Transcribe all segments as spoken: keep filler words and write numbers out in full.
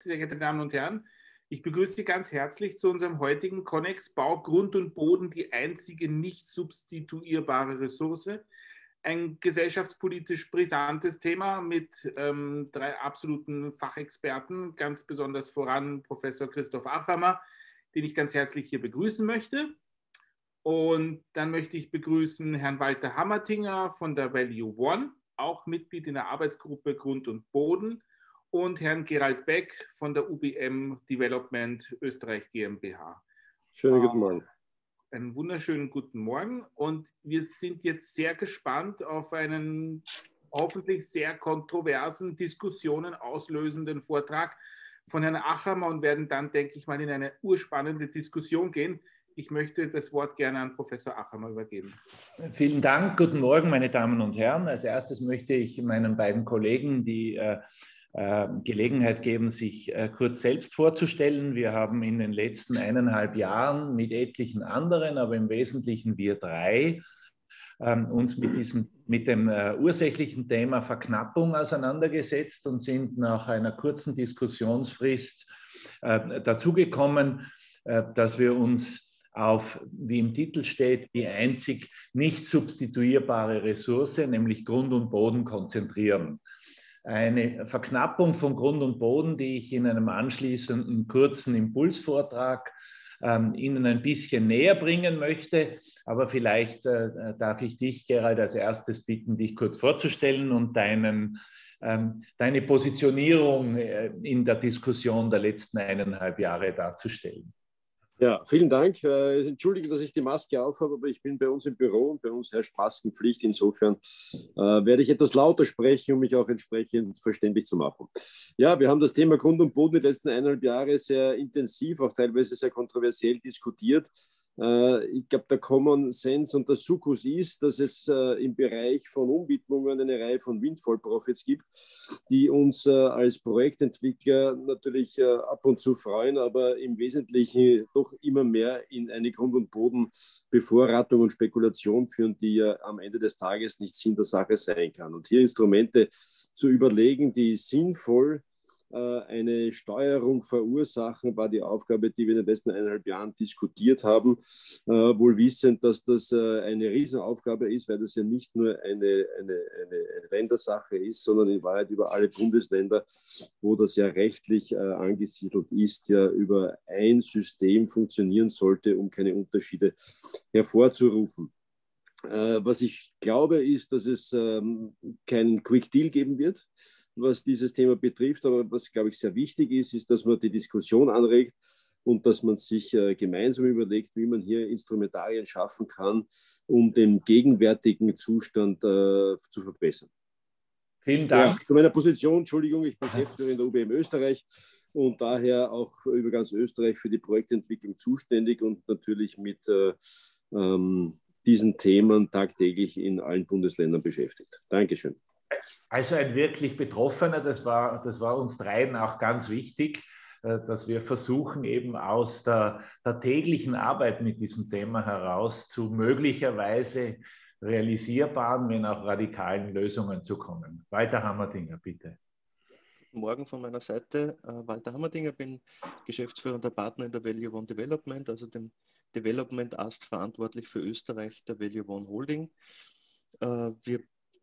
sehr geehrte Damen und Herren. Ich begrüße Sie ganz herzlich zu unserem heutigen Connex Bau, Grund und Boden, die einzige nicht substituierbare Ressource. Ein gesellschaftspolitisch brisantes Thema mit ähm, drei absoluten Fachexperten, ganz besonders voran Professor Christoph Achammer, den ich ganz herzlich hier begrüßen möchte. Und dann möchte ich begrüßen Herrn Walter Hammertinger von der Value One, auch Mitglied in der Arbeitsgruppe Grund und Boden, und Herrn Gerald Beck von der U B M Development Österreich GmbH. Schönen guten Morgen. Einen wunderschönen guten Morgen und wir sind jetzt sehr gespannt auf einen hoffentlich sehr kontroversen, Diskussionen auslösenden Vortrag von Herrn Achammer und werden dann, denke ich mal, in eine urspannende Diskussion gehen. Ich möchte das Wort gerne an Professor Achammer übergeben. Vielen Dank. Guten Morgen, meine Damen und Herren. Als erstes möchte ich meinen beiden Kollegen die äh, äh, Gelegenheit geben, sich äh, kurz selbst vorzustellen. Wir haben in den letzten eineinhalb Jahren mit etlichen anderen, aber im Wesentlichen wir drei, äh, uns mit, diesem, mit dem äh, ursächlichen Thema Verknappung auseinandergesetzt und sind nach einer kurzen Diskussionsfrist äh, dazugekommen, äh, dass wir uns auf, wie im Titel steht, die einzig nicht substituierbare Ressource, nämlich Grund und Boden, konzentrieren. Eine Verknappung von Grund und Boden, die ich in einem anschließenden kurzen Impulsvortrag ähm, Ihnen ein bisschen näher bringen möchte. Aber vielleicht äh, darf ich dich, Gerald, als erstes bitten, dich kurz vorzustellen und deinen, ähm, deine Positionierung äh, in der Diskussion der letzten eineinhalb Jahre darzustellen. Ja, vielen Dank. Äh, Entschuldigung, dass ich die Maske aufhabe, aber ich bin bei uns im Büro und bei uns herrscht Maskenpflicht. Insofern äh, werde ich etwas lauter sprechen, um mich auch entsprechend verständlich zu machen. Ja, wir haben das Thema Grund und Boden die letzten eineinhalb Jahre sehr intensiv, auch teilweise sehr kontroversiell diskutiert. Äh, ich glaube, der Common Sense und der Sukkus ist, dass es äh, im Bereich von Umwidmungen eine Reihe von Windfall Profits gibt, die uns äh, als Projektentwickler natürlich äh, ab und zu freuen, aber im Wesentlichen doch immer mehr in eine Grund- und Bodenbevorratung und Spekulation führen, die ja am Ende des Tages nicht Sinn der Sache sein kann. Und hier Instrumente zu überlegen, die sinnvoll eine Steuerung verursachen, war die Aufgabe, die wir in den letzten eineinhalb Jahren diskutiert haben, äh, wohl wissend, dass das äh, eine Riesenaufgabe ist, weil das ja nicht nur eine, eine, eine Ländersache ist, sondern in Wahrheit über alle Bundesländer, wo das ja rechtlich äh, angesiedelt ist, ja über ein System funktionieren sollte, um keine Unterschiede hervorzurufen. Äh, was ich glaube, ist, dass es ähm, keinen Quick Deal geben wird, was dieses Thema betrifft. Aber was, glaube ich, sehr wichtig ist, ist, dass man die Diskussion anregt und dass man sich äh, gemeinsam überlegt, wie man hier Instrumentarien schaffen kann, um den gegenwärtigen Zustand äh, zu verbessern. Vielen Dank. Ja, zu meiner Position, Entschuldigung, ich bin Geschäftsführer in der U B M Österreich und daher auch über ganz Österreich für die Projektentwicklung zuständig und natürlich mit äh, ähm, diesen Themen tagtäglich in allen Bundesländern beschäftigt. Dankeschön. Also ein wirklich Betroffener, das war, das war uns dreien auch ganz wichtig, dass wir versuchen, eben aus der, der täglichen Arbeit mit diesem Thema heraus zu möglicherweise realisierbaren, wenn auch radikalen Lösungen zu kommen. Walter Hammertinger, bitte. Guten Morgen von meiner Seite. Walter Hammertinger, bin geschäftsführender Partner in der Value One Development, also dem Development Ast verantwortlich für Österreich, der Value One Holding. Wir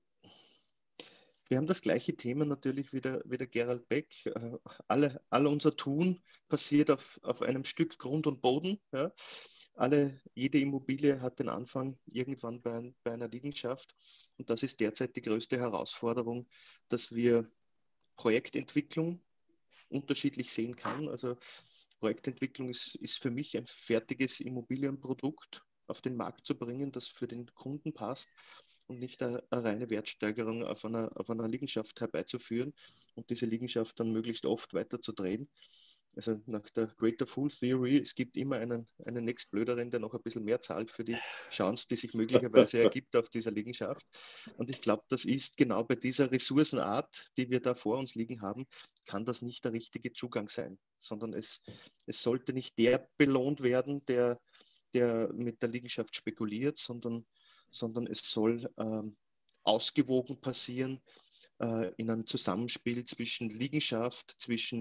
Wir haben das gleiche Thema natürlich wie der, wie der Gerald Beck. Alle, alle unser Tun passiert auf, auf einem Stück Grund und Boden. Ja. Alle, jede Immobilie hat den Anfang irgendwann bei, ein, bei einer Liegenschaft. Und das ist derzeit die größte Herausforderung, dass wir Projektentwicklung unterschiedlich sehen kann. Also Projektentwicklung ist, ist für mich ein fertiges Immobilienprodukt auf den Markt zu bringen, das für den Kunden passt und nicht eine, eine reine Wertsteigerung auf einer, auf einer Liegenschaft herbeizuführen und diese Liegenschaft dann möglichst oft weiterzudrehen. Also nach der Greater Fool Theory, es gibt immer einen, einen Nächstblöderen, der noch ein bisschen mehr zahlt für die Chance, die sich möglicherweise ergibt auf dieser Liegenschaft. Und ich glaube, das ist genau bei dieser Ressourcenart, die wir da vor uns liegen haben, kann das nicht der richtige Zugang sein, sondern es, es sollte nicht der belohnt werden, der, der mit der Liegenschaft spekuliert, sondern sondern es soll ähm, ausgewogen passieren äh, in einem Zusammenspiel zwischen Liegenschaft, zwischen,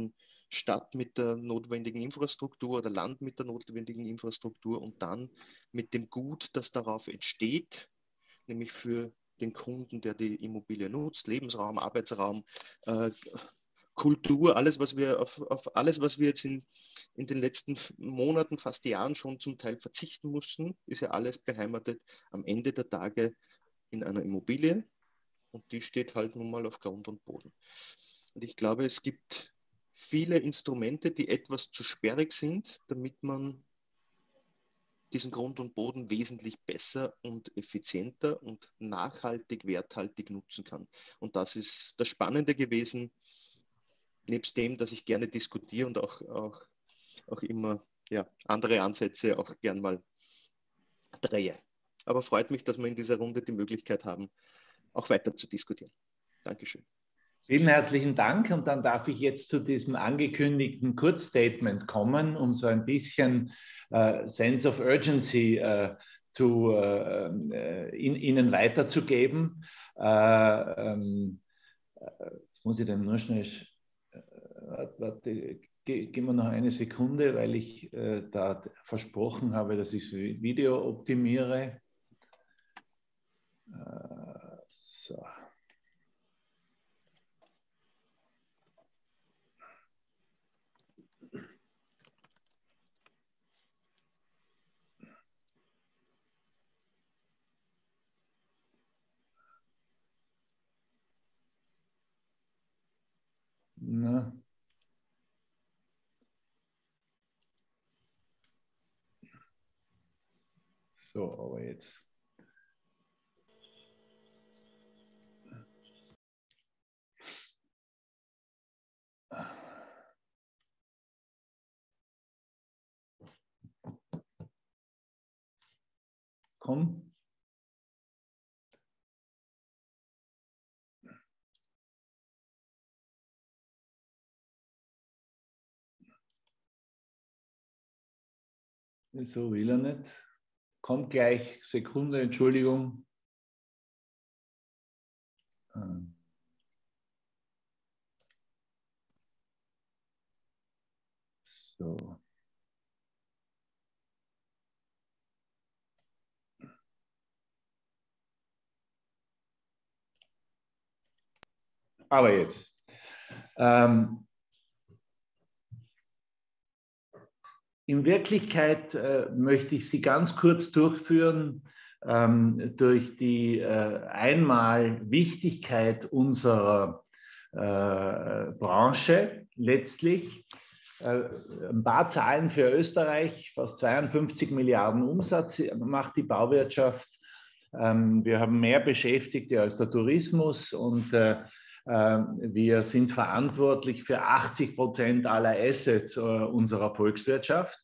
Stadt mit der notwendigen Infrastruktur oder Land mit der notwendigen Infrastruktur und dann mit dem Gut, das darauf entsteht, nämlich für den Kunden, der die Immobilie nutzt, Lebensraum, Arbeitsraum, äh, Kultur, alles, was wir auf, auf alles, was wir jetzt in, in den letzten Monaten, fast Jahren schon zum Teil verzichten mussten, ist ja alles beheimatet am Ende der Tage in einer Immobilie und die steht halt nun mal auf Grund und Boden. Und ich glaube, es gibt viele Instrumente, die etwas zu sperrig sind, damit man diesen Grund und Boden wesentlich besser und effizienter und nachhaltig, werthaltig nutzen kann. Und das ist das Spannende gewesen, nebst dem, dass ich gerne diskutiere und auch, auch, auch immer ja, andere Ansätze auch gern mal drehe. Aber freut mich, dass wir in dieser Runde die Möglichkeit haben, auch weiter zu diskutieren. Dankeschön. Vielen herzlichen Dank und dann darf ich jetzt zu diesem angekündigten Kurzstatement kommen, um so ein bisschen äh, Sense of Urgency äh, zu, äh, in, Ihnen weiterzugeben. Äh, ähm, jetzt muss ich dem nur schnell, äh, warte, ge, gib mir noch eine Sekunde, weil ich äh, da versprochen habe, dass ich das Video optimiere. Äh, so. Na. So, aber jetzt. Komm. So will er nicht. Kommt gleich. Sekunde, Entschuldigung. So. Aber jetzt. Ähm, in Wirklichkeit äh, möchte ich Sie ganz kurz durchführen ähm, durch die äh, einmal Wichtigkeit unserer äh, Branche letztlich. Äh, ein paar Zahlen für Österreich, fast zweiundfünfzig Milliarden Umsatz macht die Bauwirtschaft. Ähm, wir haben mehr Beschäftigte als der Tourismus und äh, wir sind verantwortlich für achtzig Prozent aller Assets unserer Volkswirtschaft,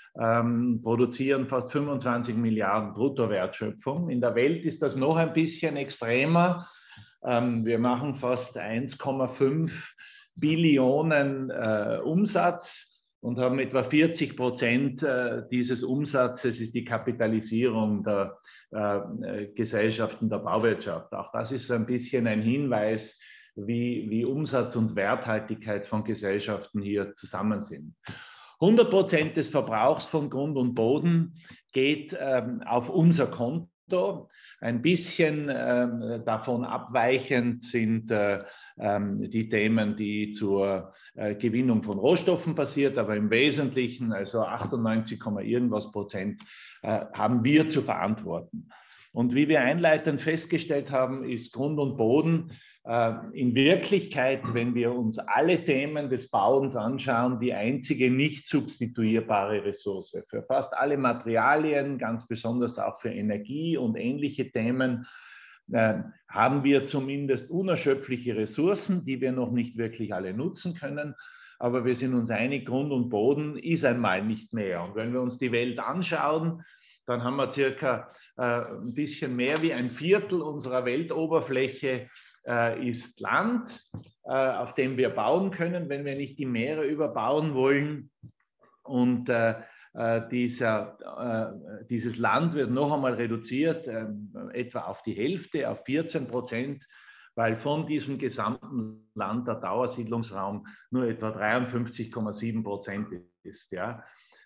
produzieren fast fünfundzwanzig Milliarden Bruttowertschöpfung. In der Welt ist das noch ein bisschen extremer. Wir machen fast eins Komma fünf Billionen Umsatz und haben etwa vierzig Prozent dieses Umsatzes ist die Kapitalisierung der Gesellschaften der Bauwirtschaft. Auch das ist so ein bisschen ein Hinweis, Wie, wie Umsatz und Werthaltigkeit von Gesellschaften hier zusammen sind. hundert Prozent des Verbrauchs von Grund und Boden geht ähm, auf unser Konto. Ein bisschen ähm, davon abweichend sind äh, ähm, die Themen, die zur äh, Gewinnung von Rohstoffen passiert, aber im Wesentlichen, also achtundneunzig, irgendwas Prozent, äh, haben wir zu verantworten. Und wie wir einleitend festgestellt haben, ist Grund und Boden in Wirklichkeit, wenn wir uns alle Themen des Bauens anschauen, die einzige nicht substituierbare Ressource. Für fast alle Materialien, ganz besonders auch für Energie und ähnliche Themen, äh, haben wir zumindest unerschöpfliche Ressourcen, die wir noch nicht wirklich alle nutzen können. Aber wir sind uns einig, Grund und Boden ist einmal nicht mehr. Und wenn wir uns die Welt anschauen, dann haben wir circa äh, ein bisschen mehr wie ein Viertel unserer Weltoberfläche ist Land, auf dem wir bauen können, wenn wir nicht die Meere überbauen wollen. Und äh, dieser, äh, dieses Land wird noch einmal reduziert, äh, etwa auf die Hälfte, auf vierzehn Prozent. weil von diesem gesamten Land der Dauersiedlungsraum nur etwa dreiundfünfzig Komma sieben Prozent ist. Ja.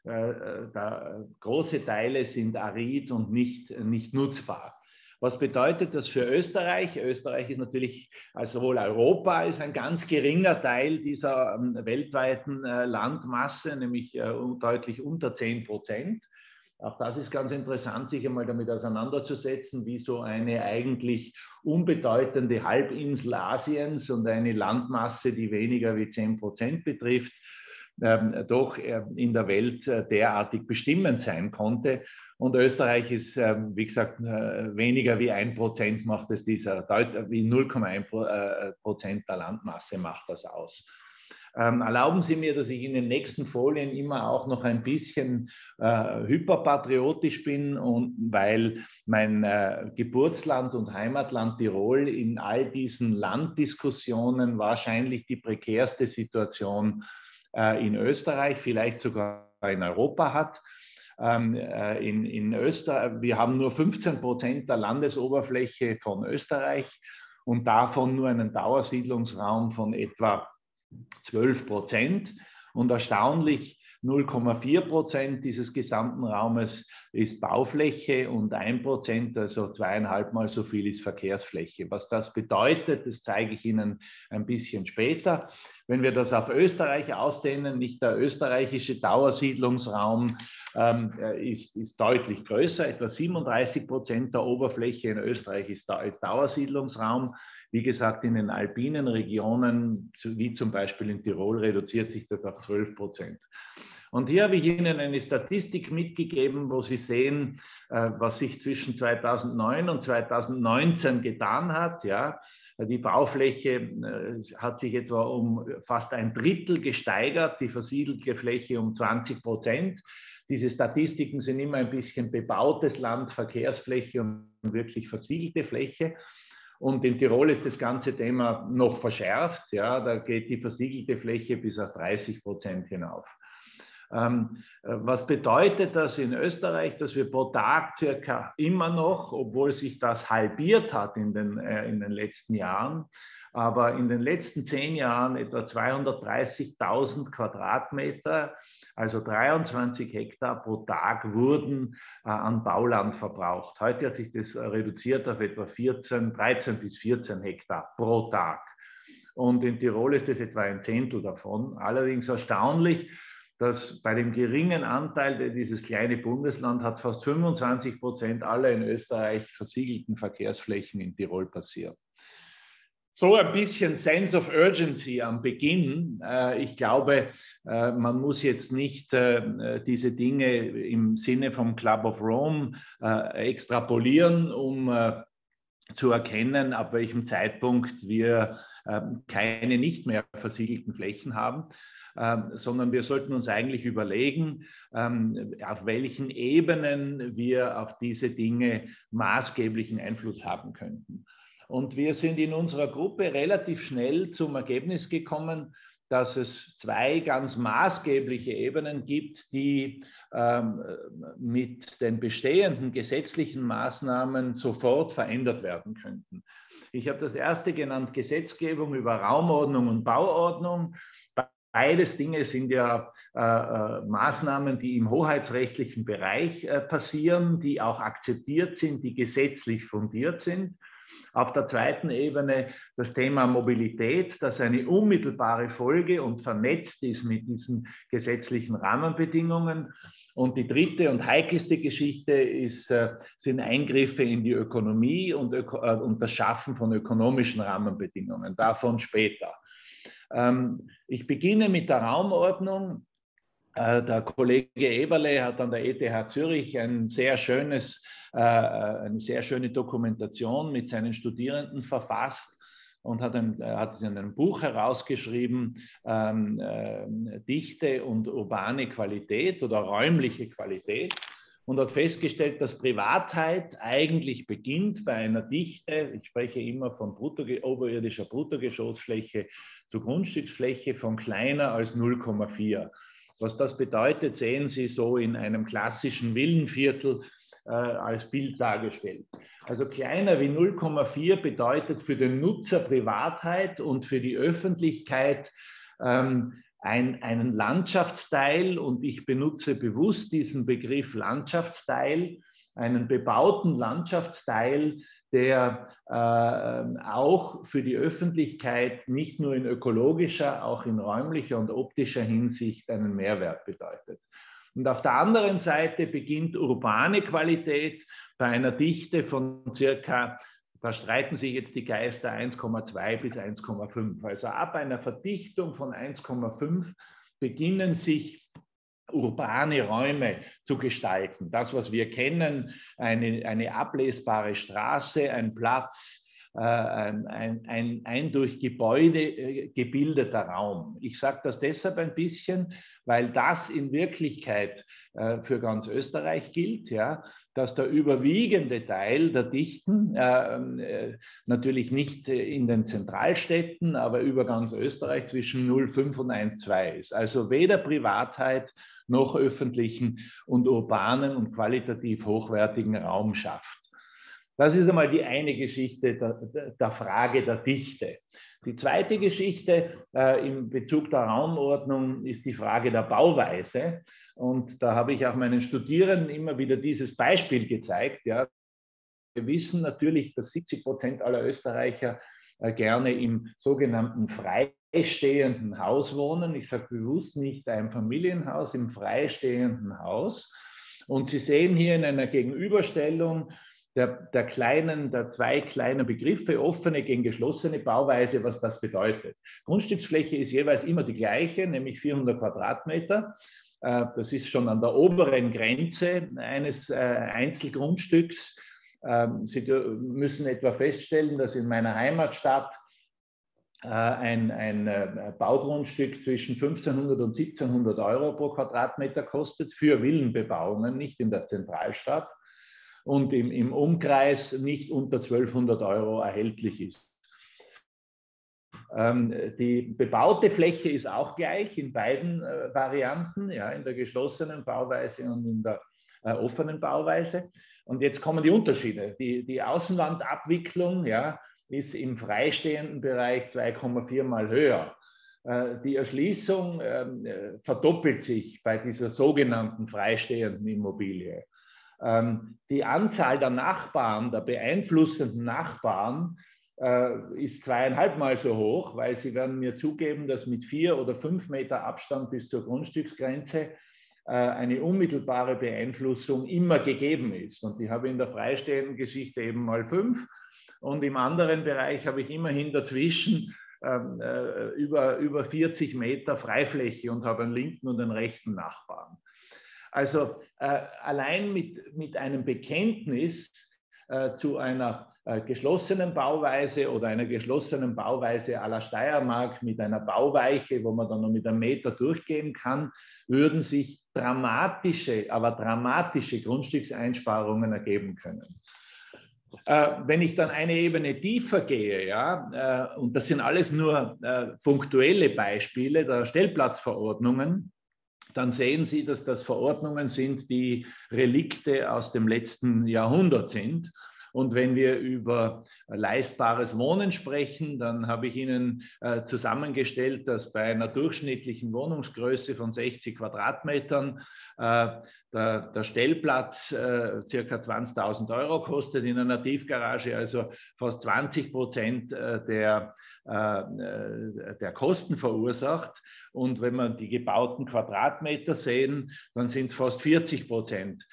Da, große Teile sind arid und nicht, nicht nutzbar. Was bedeutet das für Österreich? Österreich ist natürlich, also sowohl Europa ist ein ganz geringer Teil dieser weltweiten Landmasse, nämlich deutlich unter zehn Prozent. Auch das ist ganz interessant, sich einmal damit auseinanderzusetzen, wie so eine eigentlich unbedeutende Halbinsel Asiens und eine Landmasse, die weniger wie zehn Prozent betrifft, ähm, doch äh, in der Welt äh, derartig bestimmend sein konnte. Und Österreich ist, äh, wie gesagt, äh, weniger wie ein Prozent macht es dieser, wie null Komma eins Prozent der Landmasse macht das aus. Ähm, erlauben Sie mir, dass ich in den nächsten Folien immer auch noch ein bisschen äh, hyperpatriotisch bin, und weil mein äh, Geburtsland und Heimatland Tirol in all diesen Landdiskussionen wahrscheinlich die prekärste Situation äh, in Österreich, vielleicht sogar in Europa hat. Ähm, äh, in, in Österreich, wir haben nur fünfzehn Prozent der Landesoberfläche von Österreich und davon nur einen Dauersiedlungsraum von etwa zwölf Prozent, und erstaunlich null Komma vier Prozent dieses gesamten Raumes ist Baufläche und ein Prozent, also zweieinhalb Mal so viel, ist Verkehrsfläche. Was das bedeutet, das zeige ich Ihnen ein bisschen später. Wenn wir das auf Österreich ausdehnen, nicht der österreichische Dauersiedlungsraum ähm, ist, ist deutlich größer, etwa siebenunddreißig Prozent der Oberfläche in Österreich ist, da, ist Dauersiedlungsraum. Wie gesagt, in den alpinen Regionen, wie zum Beispiel in Tirol, reduziert sich das auf zwölf Prozent. Und hier habe ich Ihnen eine Statistik mitgegeben, wo Sie sehen, was sich zwischen zweitausendneun und zweitausendneunzehn getan hat. Ja, die Baufläche hat sich etwa um fast ein Drittel gesteigert, die versiegelte Fläche um zwanzig Prozent. Diese Statistiken sind immer ein bisschen bebautes Land, Verkehrsfläche und wirklich versiegelte Fläche. Und in Tirol ist das ganze Thema noch verschärft. Ja, da geht die versiegelte Fläche bis auf dreißig Prozent hinauf. Ähm, was bedeutet das in Österreich, dass wir pro Tag circa immer noch, obwohl sich das halbiert hat in den, äh, in den letzten Jahren, aber in den letzten zehn Jahren etwa zweihundertdreißigtausend Quadratmeter, also dreiundzwanzig Hektar pro Tag, wurden äh, an Bauland verbraucht. Heute hat sich das reduziert auf etwa vierzehn, dreizehn bis vierzehn Hektar pro Tag. Und in Tirol ist es etwa ein Zehntel davon. Allerdings erstaunlich, dass bei dem geringen Anteil, der dieses kleine Bundesland hat, fast fünfundzwanzig Prozent aller in Österreich versiegelten Verkehrsflächen in Tirol passieren. So ein bisschen Sense of Urgency am Beginn. Ich glaube, man muss jetzt nicht diese Dinge im Sinne vom Club of Rome extrapolieren, um zu erkennen, ab welchem Zeitpunkt wir keine nicht mehr versiegelten Flächen haben. Ähm, sondern wir sollten uns eigentlich überlegen, ähm, auf welchen Ebenen wir auf diese Dinge maßgeblichen Einfluss haben könnten. Und wir sind in unserer Gruppe relativ schnell zum Ergebnis gekommen, dass es zwei ganz maßgebliche Ebenen gibt, die ähm, mit den bestehenden gesetzlichen Maßnahmen sofort verändert werden könnten. Ich habe das erste genannt, Gesetzgebung über Raumordnung und Bauordnung. Beides Dinge sind ja äh, äh, Maßnahmen, die im hoheitsrechtlichen Bereich äh, passieren, die auch akzeptiert sind, die gesetzlich fundiert sind. Auf der zweiten Ebene das Thema Mobilität, das eine unmittelbare Folge und vernetzt ist mit diesen gesetzlichen Rahmenbedingungen. Und die dritte und heikelste Geschichte ist, äh, sind Eingriffe in die Ökonomie und, Öko äh, und das Schaffen von ökonomischen Rahmenbedingungen. Davon später. Ich beginne mit der Raumordnung. Der Kollege Eberle hat an der E T H Zürich ein sehr schönes, eine sehr schöne Dokumentation mit seinen Studierenden verfasst und hat, ein, hat es in einem Buch herausgeschrieben, Dichte und urbane Qualität oder räumliche Qualität. Und hat festgestellt, dass Privatheit eigentlich beginnt bei einer Dichte, ich spreche immer von Brutto, oberirdischer Bruttogeschossfläche zu Grundstücksfläche von kleiner als null Komma vier. Was das bedeutet, sehen Sie so in einem klassischen Villenviertel äh, als Bild dargestellt. Also kleiner wie null Komma vier bedeutet für den Nutzer Privatheit und für die Öffentlichkeit ähm, ein, einen Landschaftsteil, und ich benutze bewusst diesen Begriff Landschaftsteil, einen bebauten Landschaftsteil, der äh, auch für die Öffentlichkeit nicht nur in ökologischer, auch in räumlicher und optischer Hinsicht einen Mehrwert bedeutet. Und auf der anderen Seite beginnt urbane Qualität bei einer Dichte von circa, da streiten sich jetzt die Geister, eins Komma zwei bis eins Komma fünf. Also ab einer Verdichtung von eins Komma fünf beginnen sich urbane Räume zu gestalten. Das, was wir kennen, eine, eine ablesbare Straße, ein Platz, äh, ein, ein, ein, ein durch Gebäude äh, gebildeter Raum. Ich sage das deshalb ein bisschen, weil das in Wirklichkeit äh, für ganz Österreich gilt, ja, dass der überwiegende Teil der Dichten, äh, natürlich nicht in den Zentralstädten, aber über ganz Österreich zwischen null Komma fünf und eins Komma zwei ist. Also weder Privatheit noch öffentlichen und urbanen und qualitativ hochwertigen Raum schafft. Das ist einmal die eine Geschichte der, der Frage der Dichte. Die zweite Geschichte äh, in Bezug der Raumordnung ist die Frage der Bauweise. Und da habe ich auch meinen Studierenden immer wieder dieses Beispiel gezeigt. Ja. Wir wissen natürlich, dass siebzig Prozent aller Österreicher äh, gerne im sogenannten freistehenden Haus wohnen. Ich sage bewusst nicht ein Familienhaus, im freistehenden Haus. Und Sie sehen hier in einer Gegenüberstellung Der, der, kleinen, der zwei kleinen Begriffe, offene gegen geschlossene Bauweise, was das bedeutet. Grundstücksfläche ist jeweils immer die gleiche, nämlich vierhundert Quadratmeter. Das ist schon an der oberen Grenze eines Einzelgrundstücks. Sie müssen etwa feststellen, dass in meiner Heimatstadt ein, ein Baugrundstück zwischen fünfzehnhundert und siebzehnhundert Euro pro Quadratmeter kostet für Villenbebauungen, nicht in der Zentralstadt, und im, im Umkreis nicht unter zwölfhundert Euro erhältlich ist. Ähm, die bebaute Fläche ist auch gleich in beiden äh, Varianten, ja, in der geschlossenen Bauweise und in der äh, offenen Bauweise. Und jetzt kommen die Unterschiede. Die, die Außenwandabwicklung, ja, ist im freistehenden Bereich zwei Komma vier Mal höher. Äh, die Erschließung äh, verdoppelt sich bei dieser sogenannten freistehenden Immobilie. Die Anzahl der Nachbarn, der beeinflussenden Nachbarn, ist zweieinhalb Mal so hoch, weil Sie werden mir zugeben, dass mit vier oder fünf Meter Abstand bis zur Grundstücksgrenze eine unmittelbare Beeinflussung immer gegeben ist. Und ich habe in der freistehenden Geschichte eben mal fünf, und im anderen Bereich habe ich immerhin dazwischen über, über vierzig Meter Freifläche und habe einen linken und einen rechten Nachbarn. Also äh, allein mit, mit einem Bekenntnis äh, zu einer äh, geschlossenen Bauweise oder einer geschlossenen Bauweise à la Steiermark mit einer Bauweiche, wo man dann noch mit einem Meter durchgehen kann, würden sich dramatische, aber dramatische Grundstückseinsparungen ergeben können. Äh, wenn ich dann eine Ebene tiefer gehe, ja, äh, und das sind alles nur äh, punktuelle Beispiele der Stellplatzverordnungen, dann sehen Sie, dass das Verordnungen sind, die Relikte aus dem letzten Jahrhundert sind. Und wenn wir über leistbares Wohnen sprechen, dann habe ich Ihnen äh, zusammengestellt, dass bei einer durchschnittlichen Wohnungsgröße von sechzig Quadratmetern äh, der, der Stellplatz äh, ca. zwanzigtausend Euro kostet, in einer Tiefgarage also fast zwanzig Prozent der, äh, der Kosten verursacht. Und wenn wir die gebauten Quadratmeter sehen, dann sind es fast vierzig Prozent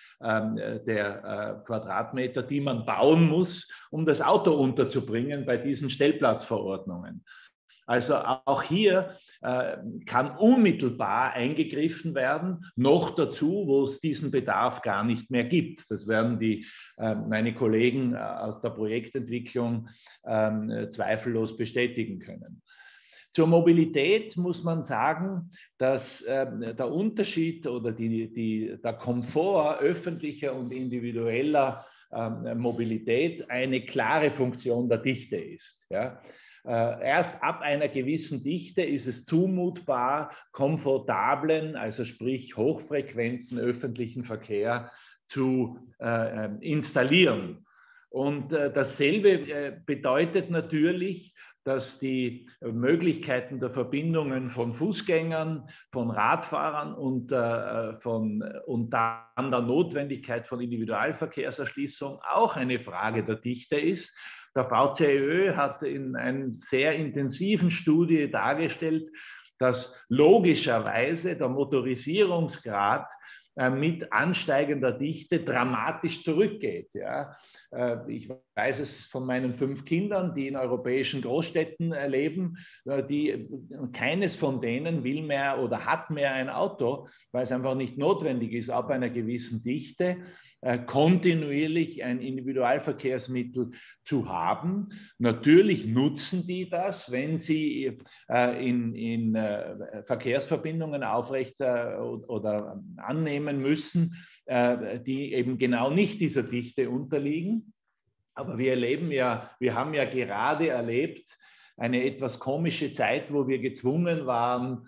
der Quadratmeter, die man bauen muss, um das Auto unterzubringen bei diesen Stellplatzverordnungen. Also auch hier äh, kann unmittelbar eingegriffen werden, noch dazu, wo es diesen Bedarf gar nicht mehr gibt. Das werden die, äh, meine Kollegen aus der Projektentwicklung äh, zweifellos bestätigen können. Zur Mobilität muss man sagen, dass äh, der Unterschied oder die, die, der Komfort öffentlicher und individueller äh, Mobilität eine klare Funktion der Dichte ist. Ja. Äh, erst ab einer gewissen Dichte ist es zumutbar, komfortablen, also sprich hochfrequenten öffentlichen Verkehr zu äh, installieren. Und äh, dasselbe äh, bedeutet natürlich, dass die Möglichkeiten der Verbindungen von Fußgängern, von Radfahrern und, äh, von, und dann der Notwendigkeit von Individualverkehrserschließung auch eine Frage der Dichte ist. Der V C I Ö hat in einer sehr intensiven Studie dargestellt, dass logischerweise der Motorisierungsgrad äh, mit ansteigender Dichte dramatisch zurückgeht. Ja. Ich weiß es von meinen fünf Kindern, die in europäischen Großstädten leben, die, keines von denen will mehr oder hat mehr ein Auto, weil es einfach nicht notwendig ist, ab einer gewissen Dichte kontinuierlich ein Individualverkehrsmittel zu haben. Natürlich nutzen die das, wenn sie in, in Verkehrsverbindungen aufrecht oder annehmen müssen, die eben genau nicht dieser Dichte unterliegen. Aber wir erleben ja, wir haben ja gerade erlebt eine etwas komische Zeit, wo wir gezwungen waren,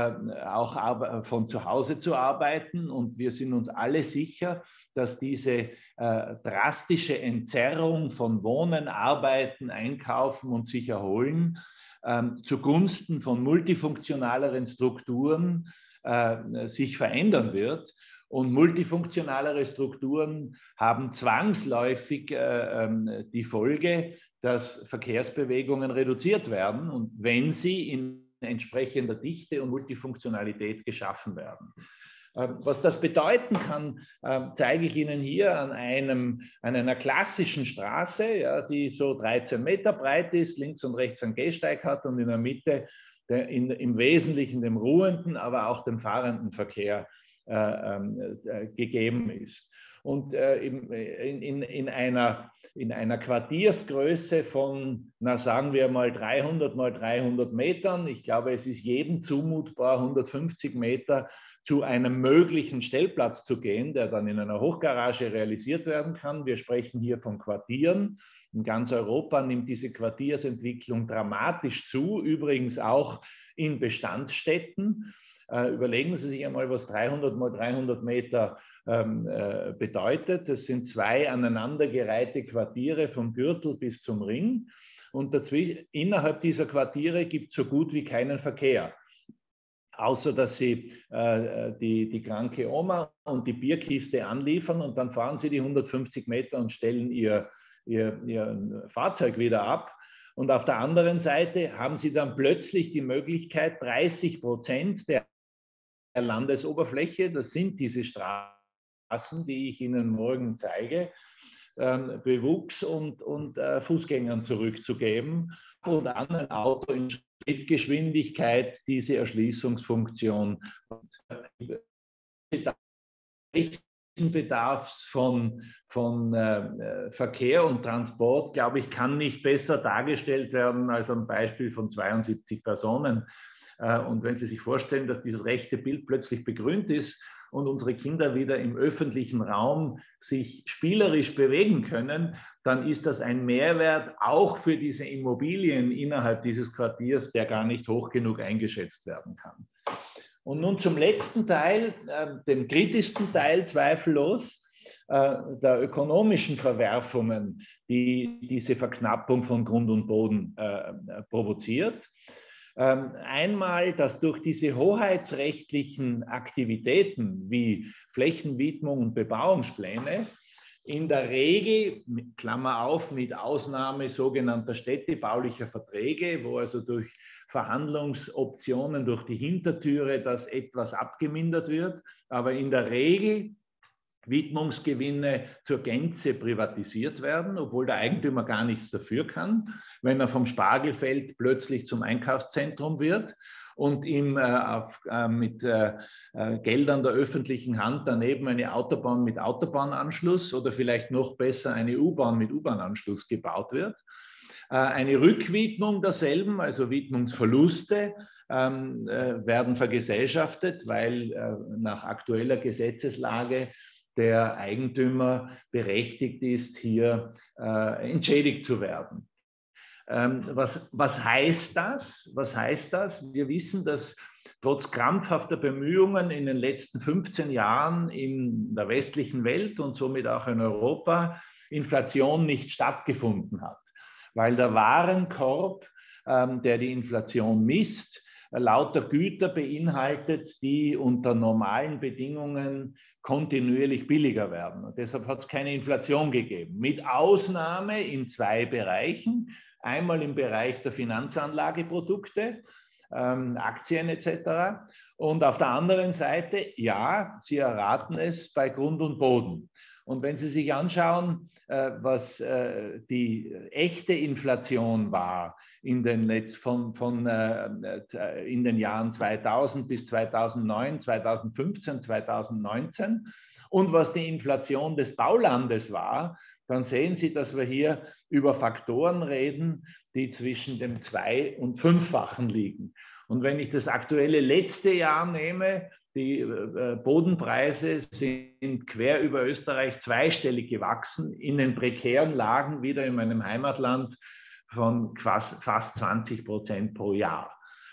auch von zu Hause zu arbeiten. Und wir sind uns alle sicher, dass diese drastische Entzerrung von Wohnen, Arbeiten, Einkaufen und sich erholen zugunsten von multifunktionaleren Strukturen sich verändern wird. Und multifunktionalere Strukturen haben zwangsläufig äh, die Folge, dass Verkehrsbewegungen reduziert werden und wenn sie in entsprechender Dichte und Multifunktionalität geschaffen werden. Äh, was das bedeuten kann, äh, zeige ich Ihnen hier an, einem, an einer klassischen Straße, ja, die so dreizehn Meter breit ist, links und rechts einen Gehsteig hat und in der Mitte der, in, im Wesentlichen dem ruhenden, aber auch dem fahrenden Verkehr Äh, äh, gegeben ist. Und äh, in, in, in, einer, in einer Quartiersgröße von, na sagen wir mal dreihundert mal dreihundert Metern, ich glaube, es ist jedem zumutbar, hundertfünfzig Meter zu einem möglichen Stellplatz zu gehen, der dann in einer Hochgarage realisiert werden kann. Wir sprechen hier von Quartieren. In ganz Europa nimmt diese Quartiersentwicklung dramatisch zu, übrigens auch in Bestandsstädten. Uh, überlegen Sie sich einmal, was dreihundert mal dreihundert Meter ähm, äh, bedeutet. Das sind zwei aneinandergereihte Quartiere vom Gürtel bis zum Ring. Und dazwischen, innerhalb dieser Quartiere gibt es so gut wie keinen Verkehr. Außer dass Sie äh, die, die kranke Oma und die Bierkiste anliefern und dann fahren Sie die hundertfünfzig Meter und stellen Ihr, ihr, ihr Fahrzeug wieder ab. Und auf der anderen Seite haben Sie dann plötzlich die Möglichkeit, dreißig Prozent der Landesoberfläche, das sind diese Straßen, die ich Ihnen morgen zeige, ähm, Bewuchs- und, und äh, Fußgängern zurückzugeben und an ein Auto in Schrittgeschwindigkeit diese Erschließungsfunktion. Bedarfs von, von äh, Verkehr und Transport, glaube ich, kann nicht besser dargestellt werden als am Beispiel von zweiundsiebzig Personen. Und wenn Sie sich vorstellen, dass dieses rechte Bild plötzlich begrünt ist und unsere Kinder wieder im öffentlichen Raum sich spielerisch bewegen können, dann ist das ein Mehrwert auch für diese Immobilien innerhalb dieses Quartiers, der gar nicht hoch genug eingeschätzt werden kann. Und nun zum letzten Teil, äh, dem kritischsten Teil zweifellos, äh, der ökonomischen Verwerfungen, die diese Verknappung von Grund und Boden äh, provoziert. Einmal, dass durch diese hoheitsrechtlichen Aktivitäten wie Flächenwidmung und Bebauungspläne in der Regel, Klammer auf, mit Ausnahme sogenannter städtebaulicher Verträge, wo also durch Verhandlungsoptionen durch die Hintertüre das etwas abgemindert wird, aber in der Regel Widmungsgewinne zur Gänze privatisiert werden, obwohl der Eigentümer gar nichts dafür kann, wenn er vom Spargelfeld plötzlich zum Einkaufszentrum wird und ihm äh, auf, äh, mit äh, Geldern der öffentlichen Hand daneben eine Autobahn mit Autobahnanschluss oder vielleicht noch besser eine U-Bahn mit U-Bahn-Anschluss gebaut wird. Äh, eine Rückwidmung derselben, also Widmungsverluste, ähm, äh, werden vergesellschaftet, weil äh, nach aktueller Gesetzeslage der Eigentümer berechtigt ist, hier äh, entschädigt zu werden. Ähm, was, was heißt das? Was heißt das? Wir wissen, dass trotz krampfhafter Bemühungen in den letzten fünfzehn Jahren in der westlichen Welt und somit auch in Europa Inflation nicht stattgefunden hat, weil der Warenkorb, ähm, der die Inflation misst, lauter Güter beinhaltet, die unter normalen Bedingungen kontinuierlich billiger werden. Und deshalb hat es keine Inflation gegeben, mit Ausnahme in zwei Bereichen. Einmal im Bereich der Finanzanlageprodukte, ähm, Aktien et cetera. Und auf der anderen Seite, ja, Sie erraten es, bei Grund und Boden. Und wenn Sie sich anschauen, äh, was äh, die echte Inflation war in den, Letz von, von, äh, in den Jahren zweitausend bis zweitausendneun, zweitausendfünfzehn, zweitausendneunzehn und was die Inflation des Baulandes war, dann sehen Sie, dass wir hier über Faktoren reden, die zwischen dem Zwei- und Fünffachen liegen. Und wenn ich das aktuelle letzte Jahr nehme, die äh, Bodenpreise sind quer über Österreich zweistellig gewachsen, in den prekären Lagen wieder in meinem Heimatland von fast, fast zwanzig Prozent pro Jahr.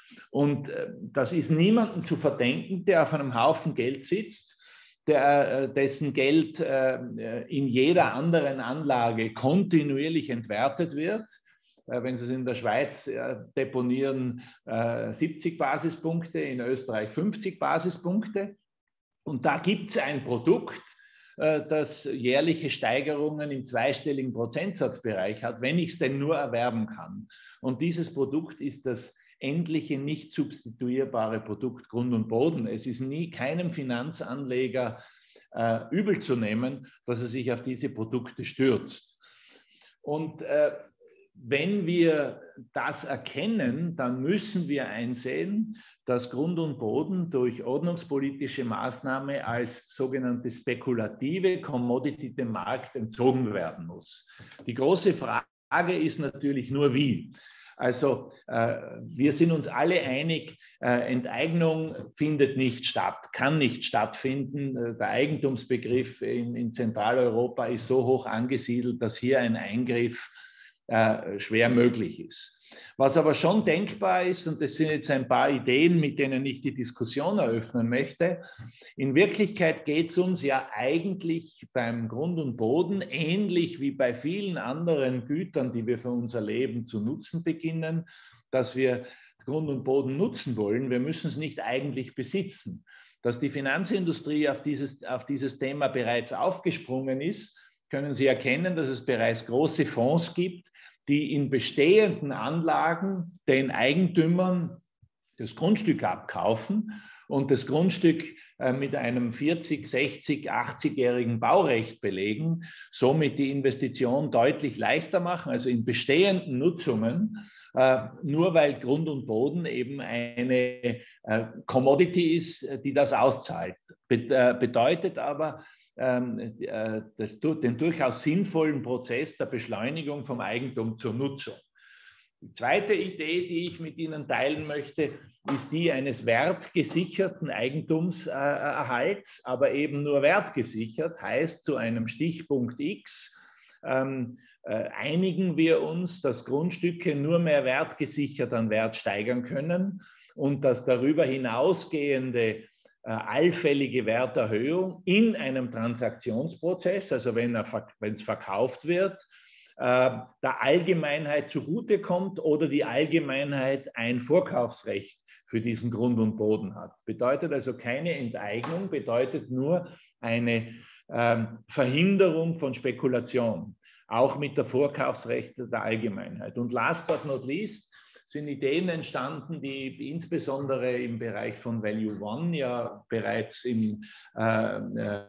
Und äh, das ist niemandem zu verdenken, der auf einem Haufen Geld sitzt, der, dessen Geld äh, in jeder anderen Anlage kontinuierlich entwertet wird. Äh, wenn Sie es in der Schweiz äh, deponieren, äh, siebzig Basispunkte, in Österreich fünfzig Basispunkte. Und da gibt es ein Produkt, äh, das jährliche Steigerungen im zweistelligen Prozentsatzbereich hat, wenn ich es denn nur erwerben kann. Und dieses Produkt ist das endliche nicht substituierbare Produkt Grund und Boden. Es ist nie keinem Finanzanleger äh, übel zu nehmen, dass er sich auf diese Produkte stürzt. Und äh, wenn wir das erkennen, dann müssen wir einsehen, dass Grund und Boden durch ordnungspolitische Maßnahme als sogenannte spekulative Commodity dem Markt entzogen werden muss. Die große Frage ist natürlich nur, wie. Also äh, wir sind uns alle einig, äh, Enteignung findet nicht statt, kann nicht stattfinden. Der Eigentumsbegriff in, in Zentraleuropa ist so hoch angesiedelt, dass hier ein Eingriff äh, schwer möglich ist. Was aber schon denkbar ist, und das sind jetzt ein paar Ideen, mit denen ich die Diskussion eröffnen möchte, in Wirklichkeit geht es uns ja eigentlich beim Grund und Boden ähnlich wie bei vielen anderen Gütern, die wir für unser Leben zu nutzen beginnen, dass wir Grund und Boden nutzen wollen. Wir müssen es nicht eigentlich besitzen. Dass die Finanzindustrie auf dieses, auf dieses Thema bereits aufgesprungen ist, können Sie erkennen, dass es bereits große Fonds gibt, die in bestehenden Anlagen den Eigentümern das Grundstück abkaufen und das Grundstück äh, mit einem vierzig, sechzig, achtzigjährigen Baurecht belegen, somit die Investition deutlich leichter machen, also in bestehenden Nutzungen, äh, nur weil Grund und Boden eben eine äh, Commodity ist, die das auszahlt. Be äh, bedeutet aber, Das, den durchaus sinnvollen Prozess der Beschleunigung vom Eigentum zur Nutzung. Die zweite Idee, die ich mit Ihnen teilen möchte, ist die eines wertgesicherten Eigentumserhalts, aber eben nur wertgesichert, heißt zu einem Stichpunkt X ähm, äh, einigen wir uns, dass Grundstücke nur mehr wertgesichert an Wert steigern können und dass darüber hinausgehende allfällige Werterhöhung in einem Transaktionsprozess, also wenn es verkauft wird, äh, der Allgemeinheit zugutekommt oder die Allgemeinheit ein Vorkaufsrecht für diesen Grund und Boden hat. Bedeutet also keine Enteignung, bedeutet nur eine äh, Verhinderung von Spekulation, auch mit der Vorkaufsrechte der Allgemeinheit. Und last but not least, sind Ideen entstanden, die insbesondere im Bereich von Value One ja bereits im, äh,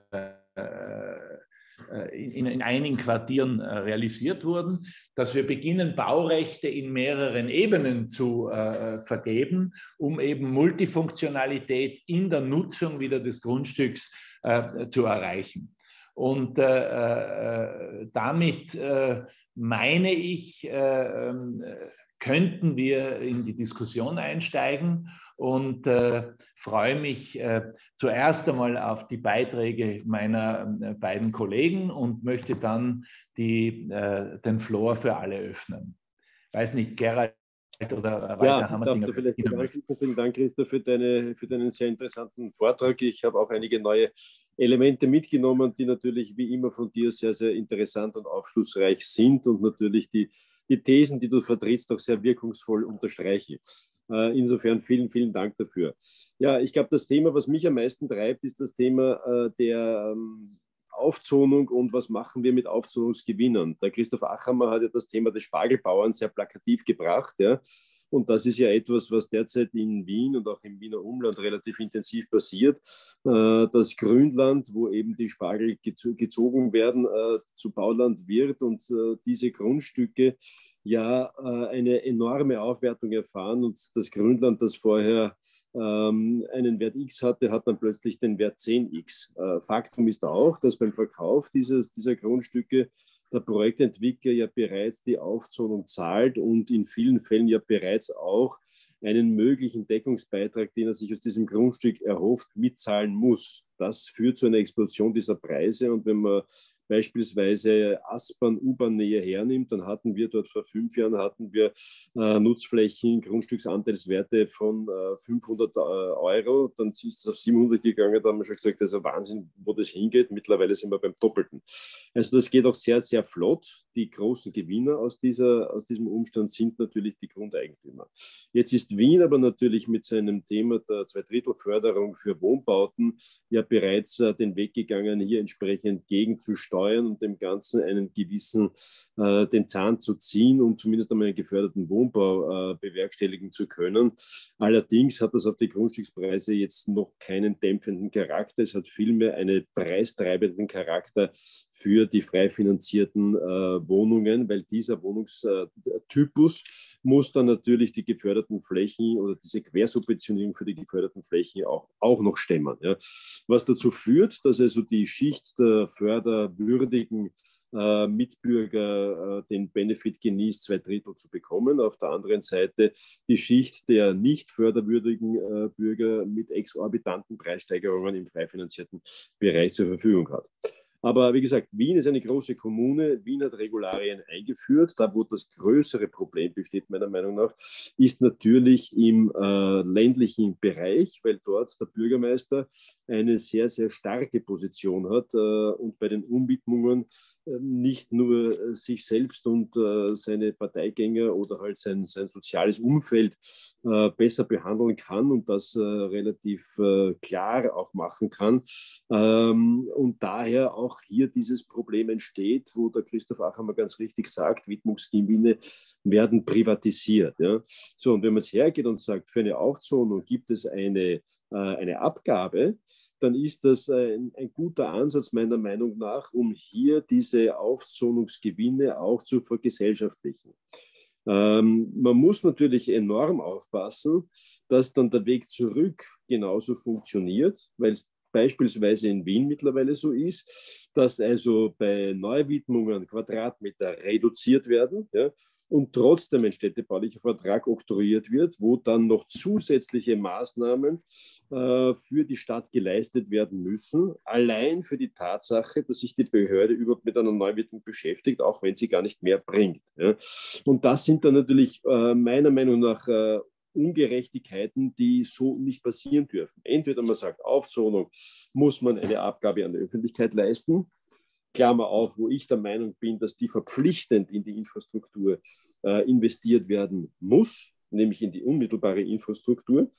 äh, in, in einigen Quartieren äh, realisiert wurden, dass wir beginnen, Baurechte in mehreren Ebenen zu äh, vergeben, um eben Multifunktionalität in der Nutzung wieder des Grundstücks äh, zu erreichen. Und äh, äh, damit äh, meine ich, äh, könnten wir in die Diskussion einsteigen und äh, freue mich äh, zuerst einmal auf die Beiträge meiner äh, beiden Kollegen und möchte dann die, äh, den Floor für alle öffnen. Ich weiß nicht, Gerald oder Walter ja, Hammerdinger. Darf du vielleicht vielen Dank, Christoph, für, deine, für deinen sehr interessanten Vortrag. Ich habe auch einige neue Elemente mitgenommen, die natürlich wie immer von dir sehr, sehr interessant und aufschlussreich sind und natürlich die, die Thesen, die du vertrittst, auch sehr wirkungsvoll unterstreichen. Insofern vielen, vielen Dank dafür. Ja, ich glaube, das Thema, was mich am meisten treibt, ist das Thema äh, der ähm, Aufzonung und was machen wir mit Aufzonungsgewinnern. Der Christoph Achammer hat ja das Thema des Spargelbauern sehr plakativ gebracht. Ja. Und das ist ja etwas, was derzeit in Wien und auch im Wiener Umland relativ intensiv passiert. Äh, das Grünland, wo eben die Spargel gezogen werden, äh, zu Bauland wird und äh, diese Grundstücke ja äh, eine enorme Aufwertung erfahren und das Grünland, das vorher ähm, einen Wert X hatte, hat dann plötzlich den Wert zehn x. Äh, Faktum ist auch, dass beim Verkauf dieses, dieser Grundstücke der Projektentwickler ja bereits die Aufzonung zahlt und in vielen Fällen ja bereits auch einen möglichen Deckungsbeitrag, den er sich aus diesem Grundstück erhofft, mitzahlen muss. Das führt zu einer Explosion dieser Preise. Und wenn man beispielsweise Aspern, U-Bahn-Nähe hernimmt, dann hatten wir dort vor fünf Jahren hatten wir äh, Nutzflächen, Grundstücksanteilswerte von äh, fünfhundert äh, Euro. Dann ist es auf siebenhundert gegangen, da haben wir schon gesagt, das ist ein Wahnsinn, wo das hingeht. Mittlerweile sind wir beim Doppelten. Also das geht auch sehr, sehr flott. Die großen Gewinner aus, dieser, aus diesem Umstand sind natürlich die Grundeigentümer. Jetzt ist Wien aber natürlich mit seinem Thema der Zweidrittelförderung für Wohnbauten ja bereits äh, den Weg gegangen, hier entsprechend gegenzusteuern und dem Ganzen einen gewissen, äh, den Zahn zu ziehen, um zumindest einmal einen geförderten Wohnbau äh, bewerkstelligen zu können. Allerdings hat das auf die Grundstückspreise jetzt noch keinen dämpfenden Charakter. Es hat vielmehr einen preistreibenden Charakter für die frei finanzierten äh, Wohnungen, weil dieser Wohnungstypus muss dann natürlich die geförderten Flächen oder diese Quersubventionierung für die geförderten Flächen auch, auch noch stemmen. Ja. Was dazu führt, dass also die Schicht der förderwürdigen äh, Mitbürger äh, den Benefit genießt, zwei Drittel zu bekommen. Auf der anderen Seite die Schicht der nicht förderwürdigen äh, Bürger mit exorbitanten Preissteigerungen im frei finanzierten Bereich zur Verfügung hat. Aber wie gesagt, Wien ist eine große Kommune. Wien hat Regularien eingeführt. Da, wo das größere Problem besteht, meiner Meinung nach, ist natürlich im äh, ländlichen Bereich, weil dort der Bürgermeister eine sehr, sehr starke Position hat äh, und bei den Umwidmungen äh, nicht nur äh, sich selbst und äh, seine Parteigänger oder halt sein, sein soziales Umfeld äh, besser behandeln kann und das äh, relativ äh, klar auch machen kann. Ähm, und daher auch auch hier dieses Problem entsteht, wo der Christoph Achammer ganz richtig sagt, Widmungsgewinne werden privatisiert. Ja. So, und wenn man jetzt hergeht und sagt, für eine Aufzonung gibt es eine, äh, eine Abgabe, dann ist das ein, ein guter Ansatz meiner Meinung nach, um hier diese Aufzonungsgewinne auch zu vergesellschaftlichen. Ähm, man muss natürlich enorm aufpassen, dass dann der Weg zurück genauso funktioniert, weil es beispielsweise in Wien mittlerweile so ist, dass also bei Neuwidmungen Quadratmeter reduziert werden, ja, und trotzdem ein städtebaulicher Vertrag oktroyiert wird, wo dann noch zusätzliche Maßnahmen äh, für die Stadt geleistet werden müssen, allein für die Tatsache, dass sich die Behörde überhaupt mit einer Neuwidmung beschäftigt, auch wenn sie gar nicht mehr bringt. Ja. Und das sind dann natürlich äh, meiner Meinung nach äh, Ungerechtigkeiten, die so nicht passieren dürfen. Entweder man sagt, Aufzonung muss man eine Abgabe an die Öffentlichkeit leisten, Klammer auf, wo ich der Meinung bin, dass die verpflichtend in die Infrastruktur äh, investiert werden muss, nämlich in die unmittelbare Infrastruktur,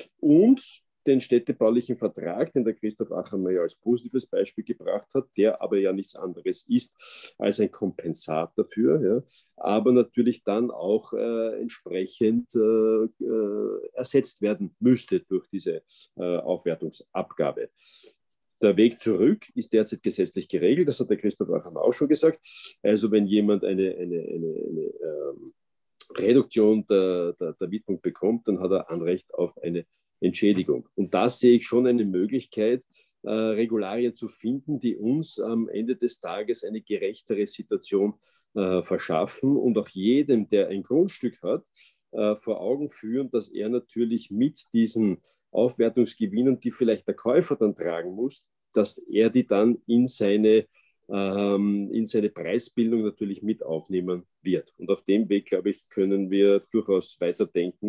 und den städtebaulichen Vertrag, den der Christoph Achammer ja als positives Beispiel gebracht hat, der aber ja nichts anderes ist als ein Kompensat dafür, ja, aber natürlich dann auch äh, entsprechend äh, äh, ersetzt werden müsste durch diese äh, Aufwertungsabgabe. Der Weg zurück ist derzeit gesetzlich geregelt, das hat der Christoph Achammer auch schon gesagt. Also wenn jemand eine, eine, eine, eine ähm, Reduktion der, der, der Widmung bekommt, dann hat er Anrecht auf eine Entschädigung. Und da sehe ich schon eine Möglichkeit, äh, Regularien zu finden, die uns am Ende des Tages eine gerechtere Situation äh, verschaffen und auch jedem, der ein Grundstück hat, äh, vor Augen führen, dass er natürlich mit diesen Aufwertungsgewinnen, die vielleicht der Käufer dann tragen muss, dass er die dann in seine, ähm, in seine Preisbildung natürlich mit aufnehmen wird. Und auf dem Weg, glaube ich, können wir durchaus weiterdenken,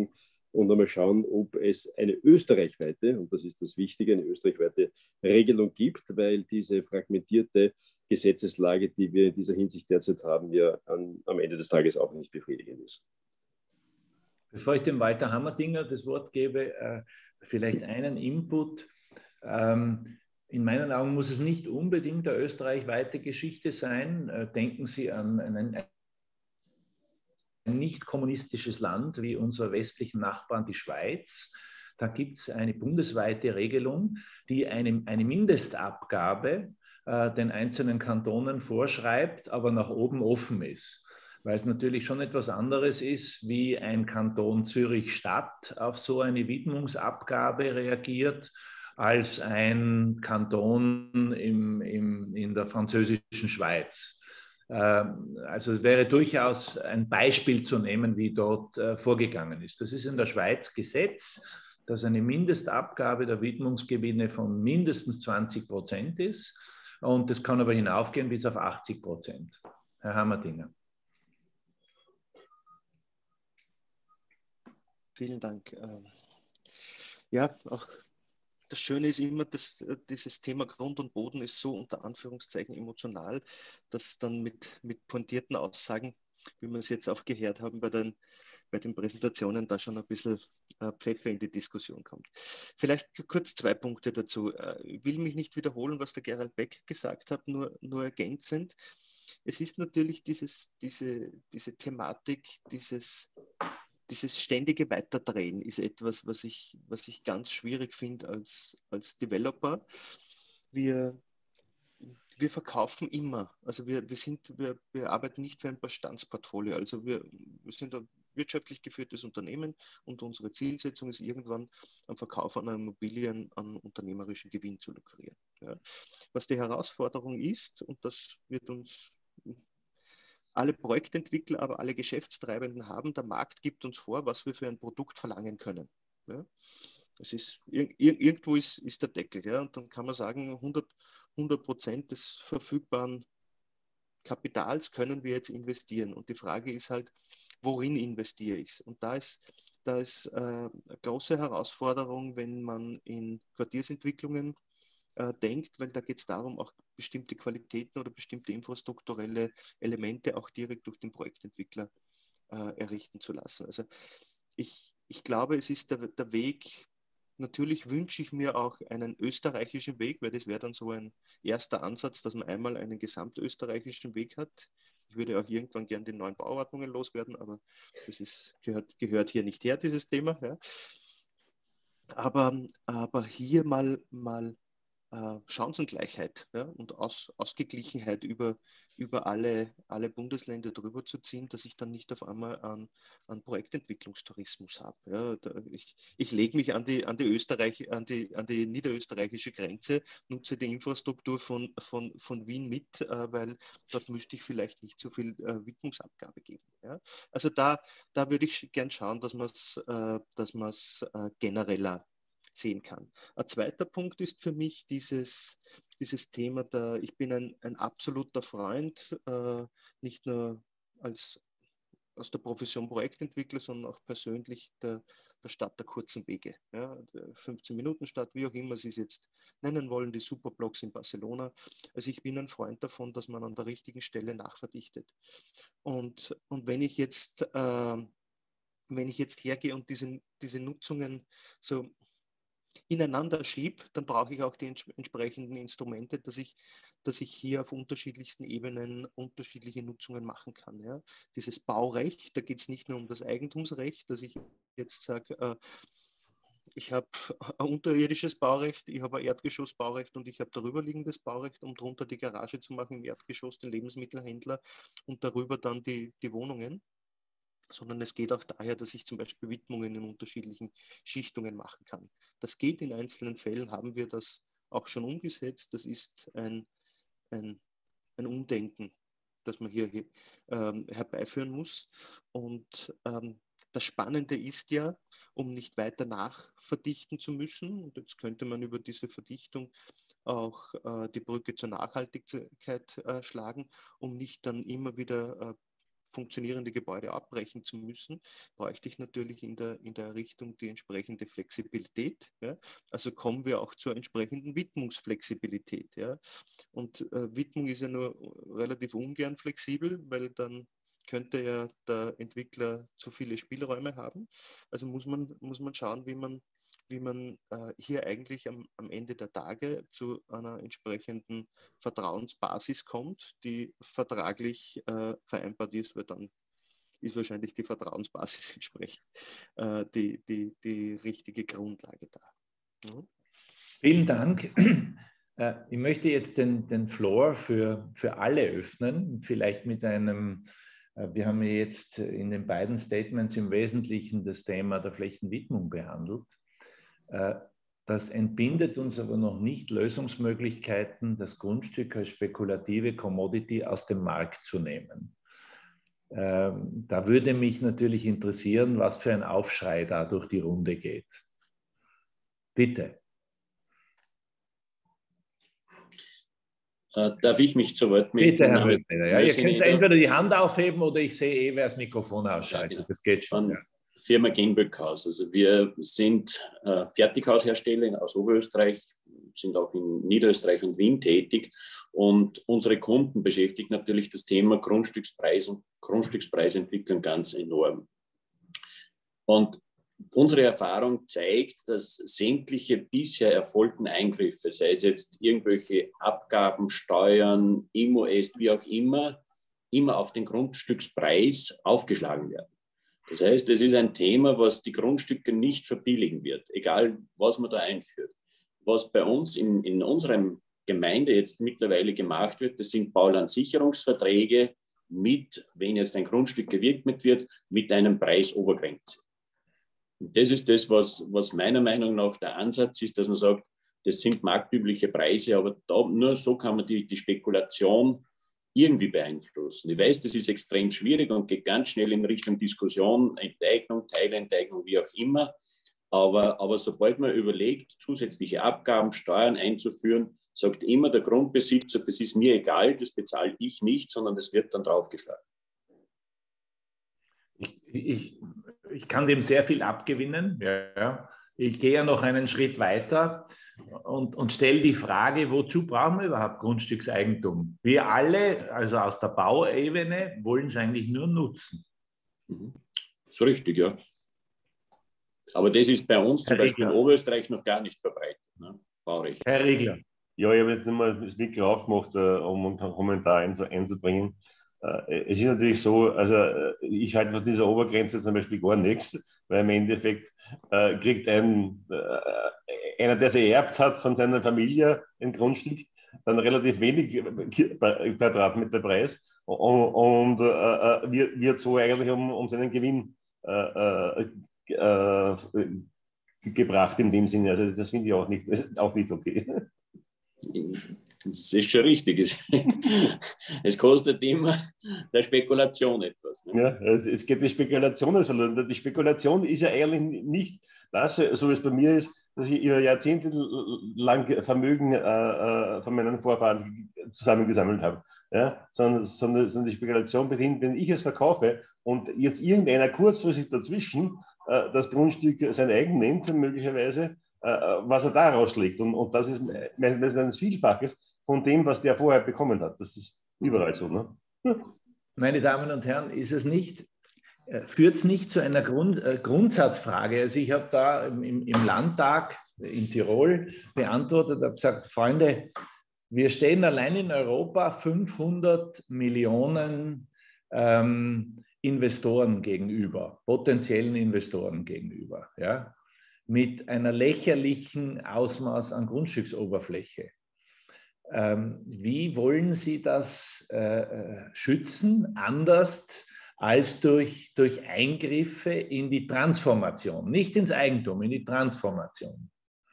und einmal schauen, ob es eine österreichweite, und das ist das Wichtige, eine österreichweite Regelung gibt, weil diese fragmentierte Gesetzeslage, die wir in dieser Hinsicht derzeit haben, ja an, am Ende des Tages auch nicht befriedigend ist. Bevor ich dem Walter Hammerdinger das Wort gebe, äh, vielleicht einen Input. Ähm, in meinen Augen muss es nicht unbedingt eine österreichweite Geschichte sein. Äh, denken Sie an einen, ein nicht kommunistisches Land wie unsere westlichen Nachbarn, die Schweiz. Da gibt es eine bundesweite Regelung, die eine, eine Mindestabgabe äh, den einzelnen Kantonen vorschreibt, aber nach oben offen ist. Weil es natürlich schon etwas anderes ist, wie ein Kanton Zürich-Stadt auf so eine Widmungsabgabe reagiert, als ein Kanton im, im, in der französischen Schweiz. Also es wäre durchaus ein Beispiel zu nehmen, wie dort äh, vorgegangen ist. Das ist in der Schweiz Gesetz, dass eine Mindestabgabe der Widmungsgewinne von mindestens zwanzig Prozent ist, und das kann aber hinaufgehen bis auf achtzig Prozent. Herr Hammerdinger. Vielen Dank. Ja, auch das Schöne ist immer, dass dieses Thema Grund und Boden ist so unter Anführungszeichen emotional, dass dann mit, mit pointierten Aussagen, wie wir es jetzt auch gehört haben bei den, bei den Präsentationen, da schon ein bisschen Pfeffer in die Diskussion kommt. Vielleicht kurz zwei Punkte dazu. Ich will mich nicht wiederholen, was der Gerald Beck gesagt hat, nur, nur ergänzend. Es ist natürlich dieses, diese, diese Thematik, dieses Dieses ständige Weiterdrehen ist etwas, was ich, was ich ganz schwierig finde als, als Developer. Wir, wir verkaufen immer. Also wir, wir, sind, wir, wir arbeiten nicht für ein Bestandsportfolio. Also wir, wir sind ein wirtschaftlich geführtes Unternehmen und unsere Zielsetzung ist irgendwann am Verkauf einer Immobilien an unternehmerischen Gewinn zu lukrieren. Ja. Was die Herausforderung ist, und das wird uns alle Projektentwickler, aber alle Geschäftstreibenden haben, der Markt gibt uns vor, was wir für ein Produkt verlangen können. Ja? Es ist, ir irgendwo ist, ist der Deckel. Ja? Und dann kann man sagen, hundert Prozent des verfügbaren Kapitals können wir jetzt investieren. Und die Frage ist halt, worin investiere ich es? Und da ist, da ist äh, eine große Herausforderung, wenn man in Quartiersentwicklungen denkt, weil da geht es darum, auch bestimmte Qualitäten oder bestimmte infrastrukturelle Elemente auch direkt durch den Projektentwickler äh, errichten zu lassen. Also ich, ich glaube, es ist der, der Weg, natürlich wünsche ich mir auch einen österreichischen Weg, weil das wäre dann so ein erster Ansatz, dass man einmal einen gesamtösterreichischen Weg hat. Ich würde auch irgendwann gern die neuen Bauordnungen loswerden, aber das ist, gehört, gehört hier nicht her, dieses Thema. Ja. Aber, aber hier mal, mal Chancengleichheit, ja, und Aus, Ausgeglichenheit über, über alle, alle Bundesländer drüber zu ziehen, dass ich dann nicht auf einmal an, an Projektentwicklungstourismus habe. Ja. Ich, ich lege mich an die, an, die Österreich, an, die, an die niederösterreichische Grenze, nutze die Infrastruktur von, von, von Wien mit, äh, weil dort müsste ich vielleicht nicht so viel äh, Widmungsabgabe geben. Ja. Also da, da würde ich gern schauen, dass man es äh, dass man's, äh, genereller sehen kann. Ein zweiter Punkt ist für mich dieses, dieses Thema, der, ich bin ein, ein absoluter Freund, äh, nicht nur als, aus der Profession Projektentwickler, sondern auch persönlich der, der Stadt der kurzen Wege. Ja, fünfzehn Minuten Stadt, wie auch immer Sie es jetzt nennen wollen, die Superblocks in Barcelona. Also ich bin ein Freund davon, dass man an der richtigen Stelle nachverdichtet. Und, und wenn ich jetzt, äh, wenn ich jetzt hergehe und diese, diese Nutzungen so ineinander schiebe, dann brauche ich auch die ents entsprechenden Instrumente, dass ich, dass ich hier auf unterschiedlichsten Ebenen unterschiedliche Nutzungen machen kann. Ja. Dieses Baurecht, da geht es nicht nur um das Eigentumsrecht, dass ich jetzt sage, äh, ich habe ein unterirdisches Baurecht, ich habe ein Erdgeschossbaurecht und ich habe darüber liegendes Baurecht, um darunter die Garage zu machen, im Erdgeschoss den Lebensmittelhändler und darüber dann die, die Wohnungen. Sondern es geht auch daher, dass ich zum Beispiel Widmungen in unterschiedlichen Schichtungen machen kann. Das geht in einzelnen Fällen, haben wir das auch schon umgesetzt. Das ist ein, ein, ein Umdenken, das man hier ähm, herbeiführen muss. Und ähm, das Spannende ist ja, um nicht weiter nachverdichten zu müssen, und jetzt könnte man über diese Verdichtung auch äh, die Brücke zur Nachhaltigkeit äh, schlagen, um nicht dann immer wieder äh, funktionierende Gebäude abbrechen zu müssen, bräuchte ich natürlich in der, in der Errichtung die entsprechende Flexibilität. Ja? Also kommen wir auch zur entsprechenden Widmungsflexibilität. Ja? Und äh, Widmung ist ja nur relativ ungern flexibel, weil dann könnte ja der Entwickler zu viele Spielräume haben. Also muss man, muss man schauen, wie man, wie man äh, hier eigentlich am, am Ende der Tage zu einer entsprechenden Vertrauensbasis kommt, die vertraglich äh, vereinbart ist, weil dann ist wahrscheinlich die Vertrauensbasis entsprechend äh, die, die, die richtige Grundlage da. Mhm. Vielen Dank. Ich möchte jetzt den, den Floor für, für alle öffnen, vielleicht mit einem, wir haben jetzt in den beiden Statements im Wesentlichen das Thema der Flächenwidmung behandelt. Das entbindet uns aber noch nicht Lösungsmöglichkeiten, das Grundstück als spekulative Commodity aus dem Markt zu nehmen. Da würde mich natürlich interessieren, was für ein Aufschrei da durch die Runde geht. Bitte. Äh, darf ich mich zu Wort melden? Bitte, Herr Mössner. Ja, ihr könnt entweder die Hand aufheben oder ich sehe eh, wer das Mikrofon ausschaltet. Ja, genau. Das geht schon. Ja. Firma Genböckhaus. Also wir sind äh, Fertighaushersteller aus Oberösterreich, sind auch in Niederösterreich und Wien tätig. Und unsere Kunden beschäftigt natürlich das Thema Grundstückspreis und Grundstückspreisentwicklung ganz enorm. Und unsere Erfahrung zeigt, dass sämtliche bisher erfolgten Eingriffe, sei es jetzt irgendwelche Abgaben, Steuern, I M O S, wie auch immer, immer auf den Grundstückspreis aufgeschlagen werden. Das heißt, es ist ein Thema, was die Grundstücke nicht verbilligen wird, egal was man da einführt. Was bei uns in, in unserem Gemeinde jetzt mittlerweile gemacht wird, das sind Baulandsicherungsverträge mit, wenn jetzt ein Grundstück gewidmet wird, mit einem Preisobergrenze. Und das ist das, was, was meiner Meinung nach der Ansatz ist, dass man sagt, das sind marktübliche Preise, aber da, nur so kann man die, die Spekulation irgendwie beeinflussen. Ich weiß, das ist extrem schwierig und geht ganz schnell in Richtung Diskussion, Enteignung, Teilenteignung, wie auch immer. Aber, aber sobald man überlegt, zusätzliche Abgaben, Steuern einzuführen, sagt immer der Grundbesitzer, das ist mir egal, das bezahle ich nicht, sondern das wird dann draufgeschlagen. Ich, ich, ich kann dem sehr viel abgewinnen. Ja. Ich gehe ja noch einen Schritt weiter und, und stelle die Frage, wozu brauchen wir überhaupt Grundstückseigentum? Wir alle, also aus der Bauebene, wollen es eigentlich nur nutzen. Mhm. So richtig, ja. Aber das ist bei uns zum Herr Beispiel Riegler. in Oberösterreich noch gar nicht verbreitet. Ne? Baurecht. Herr Riegler. Ja, ich habe jetzt nochmal das Mikro aufgemacht, um einen Kommentar einzubringen. Es ist natürlich so, also ich halte von dieser Obergrenze zum Beispiel gar nichts, weil im Endeffekt äh, kriegt ein, äh, einer, der sie erbt hat von seiner Familie, ein Grundstück, dann relativ wenig Quadratmeter Preis und, und äh, wird, wird so eigentlich um, um seinen Gewinn äh, äh, gebracht in dem Sinne. Also das finde ich auch nicht, auch nicht okay. Das ist schon richtig. Es, es kostet immer der Spekulation etwas. Ne? Ja, es, es geht die Spekulation verloren. Die Spekulation ist ja eigentlich nicht das, so wie es bei mir ist, dass ich über Jahrzehnte lang Vermögen äh, von meinen Vorfahren zusammengesammelt habe. Ja? Sondern, sondern, sondern die Spekulation beginnt, wenn ich es verkaufe und jetzt irgendeiner kurzfristig dazwischen äh, das Grundstück sein eigen nennt, möglicherweise, was er da rauslegt. Und, und das ist meistens ein Vielfaches von dem, was der vorher bekommen hat. Das ist überall so. Ne? Meine Damen und Herren, ist es nicht, führt es nicht zu einer Grund, äh, Grundsatzfrage? Also ich habe da im, im Landtag in Tirol beantwortet, habe gesagt, Freunde, wir stehen allein in Europa fünfhundert Millionen ähm, Investoren gegenüber, potenziellen Investoren gegenüber. Ja? Mit einer lächerlichen Ausmaß an Grundstücksoberfläche. Ähm, wie wollen Sie das äh, schützen, anders als durch, durch Eingriffe in die Transformation, nicht ins Eigentum, in die Transformation?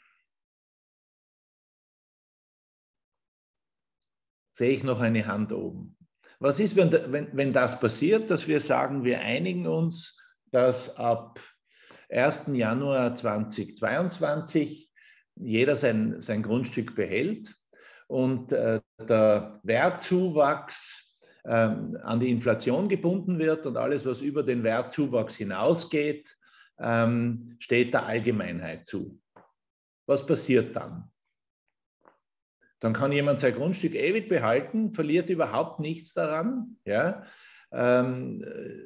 Sehe ich noch eine Hand oben. Was ist, wenn, wenn, wenn das passiert, dass wir sagen, wir einigen uns, dass ab ersten Januar zweitausendzweiundzwanzig jeder sein, sein Grundstück behält und äh, der Wertzuwachs ähm, an die Inflation gebunden wird und alles, was über den Wertzuwachs hinausgeht, ähm, steht der Allgemeinheit zu. Was passiert dann? Dann kann jemand sein Grundstück ewig behalten, verliert überhaupt nichts daran. Ja? Ähm,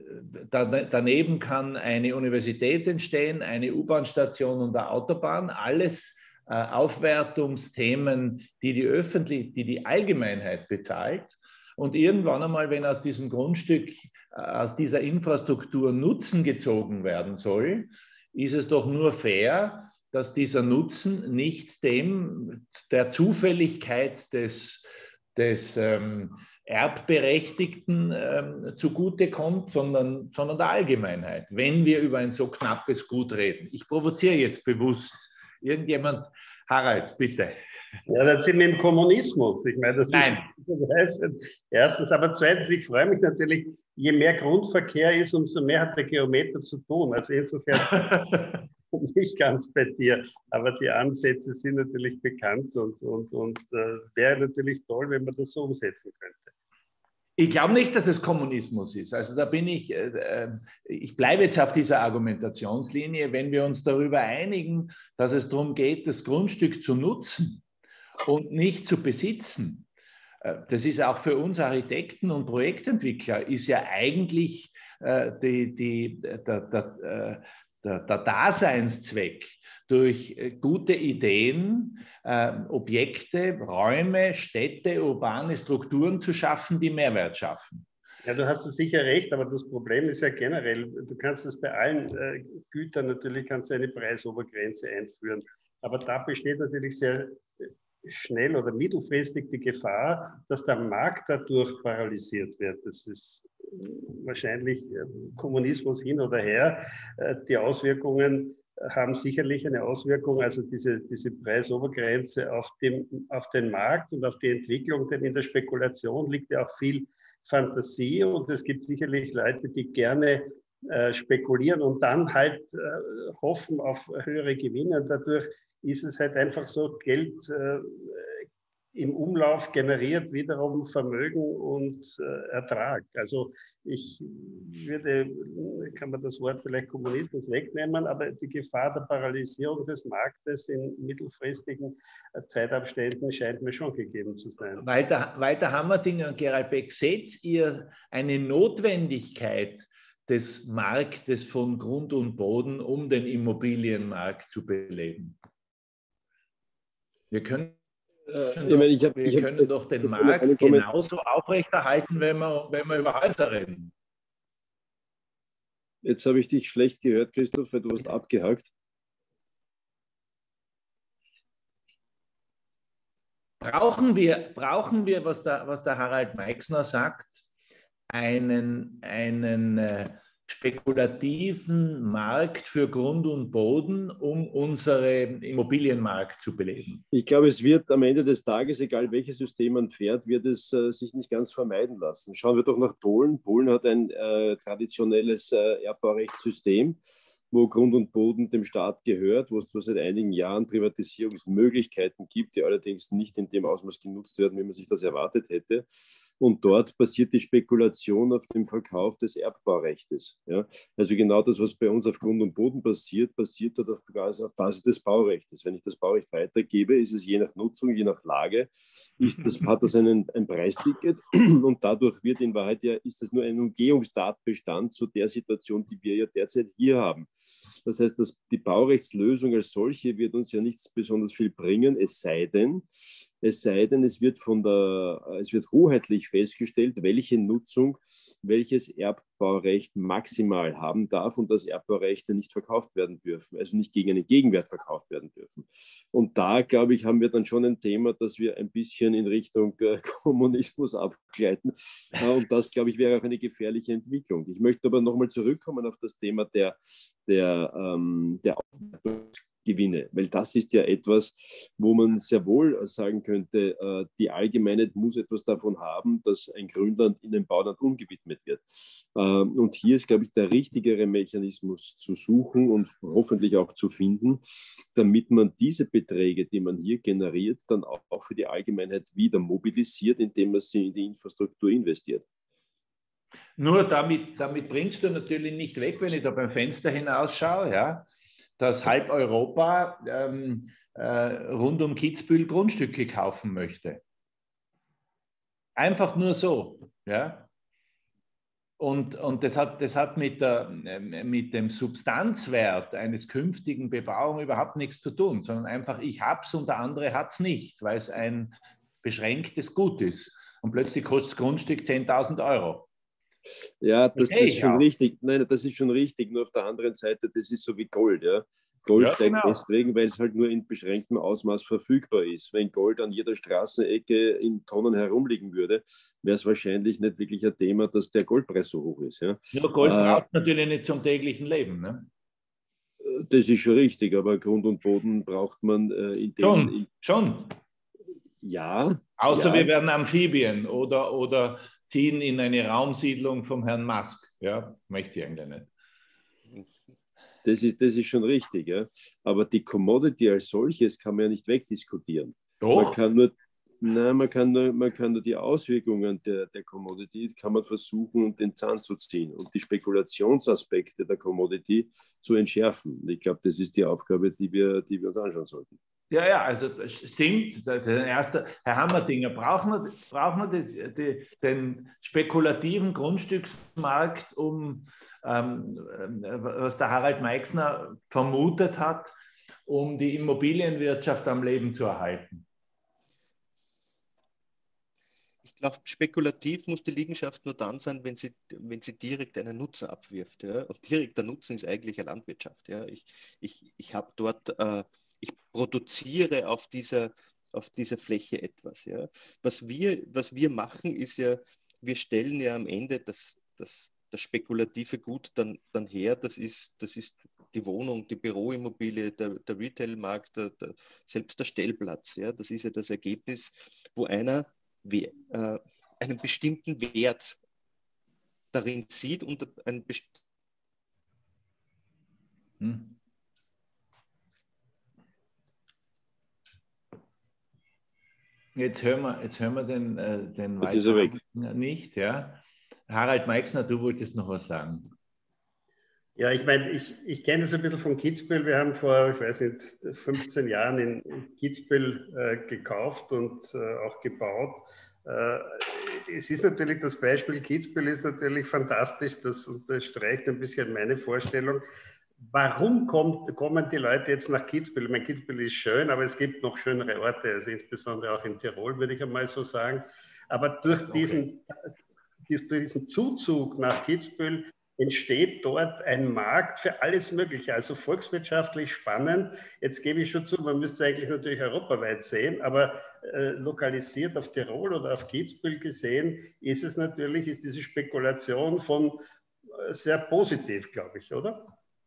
da, daneben kann eine Universität entstehen, eine U-Bahn-Station und eine Autobahn, alles äh, Aufwertungsthemen, die die, Öffentlich die die Allgemeinheit bezahlt. Und irgendwann einmal, wenn aus diesem Grundstück, äh, aus dieser Infrastruktur Nutzen gezogen werden soll, ist es doch nur fair, dass dieser Nutzen nicht dem der Zufälligkeit des, des ähm, Erbberechtigten ähm, zugutekommt, sondern, sondern der Allgemeinheit, wenn wir über ein so knappes Gut reden. Ich provoziere jetzt bewusst. Irgendjemand, Harald, bitte. Ja, dann sind wir im Kommunismus. Ich meine, das Nein. ist erstens, aber zweitens, ich freue mich natürlich, je mehr Grundverkehr ist, umso mehr hat der Geometer zu tun. Also insofern nicht ganz bei dir, aber die Ansätze sind natürlich bekannt und, und, und äh, wäre natürlich toll, wenn man das so umsetzen könnte. Ich glaube nicht, dass es Kommunismus ist. Also da bin ich, äh, ich bleibe jetzt auf dieser Argumentationslinie, wenn wir uns darüber einigen, dass es darum geht, das Grundstück zu nutzen und nicht zu besitzen. Äh, das ist auch für uns Architekten und Projektentwickler, ist ja eigentlich äh, die, die, der, der, der, der Daseinszweck, durch gute Ideen, äh, Objekte, Räume, Städte, urbane Strukturen zu schaffen, die Mehrwert schaffen. Ja, du hast sicher recht, aber das Problem ist ja generell, du kannst es bei allen äh, Gütern natürlich, kannst du eine Preisobergrenze einführen, aber da besteht natürlich sehr schnell oder mittelfristig die Gefahr, dass der Markt dadurch paralysiert wird. Das ist wahrscheinlich Kommunismus hin oder her. Äh, die Auswirkungen haben sicherlich eine Auswirkung, also diese, diese Preisobergrenze auf, dem, auf den Markt und auf die Entwicklung, denn in der Spekulation liegt ja auch viel Fantasie und es gibt sicherlich Leute, die gerne äh, spekulieren und dann halt äh, hoffen auf höhere Gewinne und dadurch ist es halt einfach so, Geld äh, im Umlauf generiert wiederum Vermögen und äh, Ertrag. Also ich würde, kann man das Wort vielleicht Kommunismus wegnehmen, aber die Gefahr der Paralysierung des Marktes in mittelfristigen Zeitabständen scheint mir schon gegeben zu sein. Walter, Walter Hammerdinger und Gerald Beck, seht ihr eine Notwendigkeit des Marktes von Grund und Boden, um den Immobilienmarkt zu beleben? Wir können Ich meine, ich hab, wir ich können doch den Markt genauso aufrechterhalten, wenn wir, wenn wir über Häuser reden. Jetzt habe ich dich schlecht gehört, Christoph, weil du hast abgehakt. Brauchen wir, brauchen wir was, der, was der Harald Meixner sagt, einen, einen äh, spekulativen Markt für Grund und Boden, um unseren Immobilienmarkt zu beleben? Ich glaube, es wird am Ende des Tages, egal welches System man fährt, wird es äh, sich nicht ganz vermeiden lassen. Schauen wir doch nach Polen. Polen hat ein äh, traditionelles äh, Erbbaurechtssystem, wo Grund und Boden dem Staat gehört, wo es zwar seit einigen Jahren Privatisierungsmöglichkeiten gibt, die allerdings nicht in dem Ausmaß genutzt werden, wie man sich das erwartet hätte. Und dort passiert die Spekulation auf dem Verkauf des Erbbaurechts. Ja? Also genau das, was bei uns auf Grund und Boden passiert, passiert dort auf Basis, auf Basis des Baurechts. Wenn ich das Baurecht weitergebe, ist es je nach Nutzung, je nach Lage, ist das, hat das einen, ein Preisticket und dadurch wird in Wahrheit ja, ist das nur ein Umgehungstatbestand zu der Situation, die wir ja derzeit hier haben. Das heißt, dass die Baurechtslösung als solche wird uns ja nichts besonders viel bringen, es sei denn, Es sei denn, es wird, von der, es wird hoheitlich festgestellt, welche Nutzung welches Erbbaurecht maximal haben darf und dass Erbbaurechte nicht verkauft werden dürfen, also nicht gegen einen Gegenwert verkauft werden dürfen. Und da, glaube ich, haben wir dann schon ein Thema, dass wir ein bisschen in Richtung äh, Kommunismus abgleiten. Äh, und das, glaube ich, wäre auch eine gefährliche Entwicklung. Ich möchte aber nochmal zurückkommen auf das Thema der, der, ähm, der Aufwertungs- Gewinne, weil das ist ja etwas, wo man sehr wohl sagen könnte, die Allgemeinheit muss etwas davon haben, dass ein Grünland in ein Bauland umgewidmet wird. Und hier ist, glaube ich, der richtigere Mechanismus zu suchen und hoffentlich auch zu finden, damit man diese Beträge, die man hier generiert, dann auch für die Allgemeinheit wieder mobilisiert, indem man sie in die Infrastruktur investiert. Nur damit, damit bringst du natürlich nicht weg, wenn ich da beim Fenster hinausschaue, ja, dass halb Europa ähm, äh, rund um Kitzbühel Grundstücke kaufen möchte. Einfach nur so. Ja. Und, und das hat, das hat mit, der, mit dem Substanzwert eines künftigen Bebauung überhaupt nichts zu tun, sondern einfach, ich habe es und der andere hat es nicht, weil es ein beschränktes Gut ist. Und plötzlich kostet das Grundstück zehntausend Euro. Ja, das, das Okay, ist schon ja. richtig. Nein, das ist schon richtig. Nur auf der anderen Seite, das ist so wie Gold. Ja? Gold Ja, steigt genau. deswegen, weil es halt nur in beschränktem Ausmaß verfügbar ist. Wenn Gold an jeder Straßenecke in Tonnen herumliegen würde, wäre es wahrscheinlich nicht wirklich ein Thema, dass der Goldpreis so hoch ist. Ja? Nur Gold Äh, braucht natürlich nicht zum täglichen Leben. Ne? Das ist schon richtig, aber Grund und Boden braucht man äh, in dem... Schon, In, schon. ja. Außer ja. wir werden Amphibien oder, oder ziehen in eine Raumsiedlung vom Herrn Musk. Ja, möchte ich eigentlich nicht. Das ist, das ist schon richtig, ja. Aber die Commodity als solches kann man ja nicht wegdiskutieren. Doch. Man kann nur, nein, man kann nur, man kann nur die Auswirkungen der, der Commodity, kann man versuchen, den Zahn zu ziehen und die Spekulationsaspekte der Commodity zu entschärfen. Ich glaube, das ist die Aufgabe, die wir, die wir uns anschauen sollten. Ja, ja, also das stimmt. Das ist ein erster, Herr Hammerdinger, brauchen wir, brauchen wir die, die, den spekulativen Grundstücksmarkt, um, ähm, was der Harald Meixner vermutet hat, um die Immobilienwirtschaft am Leben zu erhalten? Ich glaube, spekulativ muss die Liegenschaft nur dann sein, wenn sie, wenn sie direkt einen Nutzen abwirft. Ja? Und direkter Nutzen ist eigentlich eine Landwirtschaft. Ja? Ich, ich, ich habe dort... Äh, Ich produziere auf dieser, auf dieser Fläche etwas. Ja. Was wir, was wir machen, ist ja, wir stellen ja am Ende das, das, das spekulative Gut dann, dann her. Das ist, das ist die Wohnung, die Büroimmobilie, der, der Retailmarkt, der, der, selbst der Stellplatz. Ja. Das ist ja das Ergebnis, wo einer we, äh, einen bestimmten Wert darin sieht und einen bestimmten Hm. Jetzt hören wir, jetzt hören wir den, äh, den Jetzt ist er weg. nicht. Ja? Harald Meixner, du wolltest noch was sagen. Ja, ich meine, ich, ich kenne das ein bisschen von Kitzbühel. Wir haben vor, ich weiß nicht, fünfzehn Jahren in Kitzbühel äh, gekauft und äh, auch gebaut. Äh, es ist natürlich, das Beispiel Kitzbühel ist natürlich fantastisch. Das unterstreicht ein bisschen meine Vorstellung. Warum kommt, kommen die Leute jetzt nach Kitzbühel? Ich meine, Kitzbühel ist schön, aber es gibt noch schönere Orte, also insbesondere auch in Tirol, würde ich einmal so sagen. Aber durch diesen, okay. diesen Zuzug nach Kitzbühel entsteht dort ein Markt für alles Mögliche, also volkswirtschaftlich spannend. Jetzt gebe ich schon zu, man müsste eigentlich natürlich europaweit sehen, aber äh, lokalisiert auf Tirol oder auf Kitzbühel gesehen, ist es natürlich, ist diese Spekulation von äh, sehr positiv, glaube ich, oder?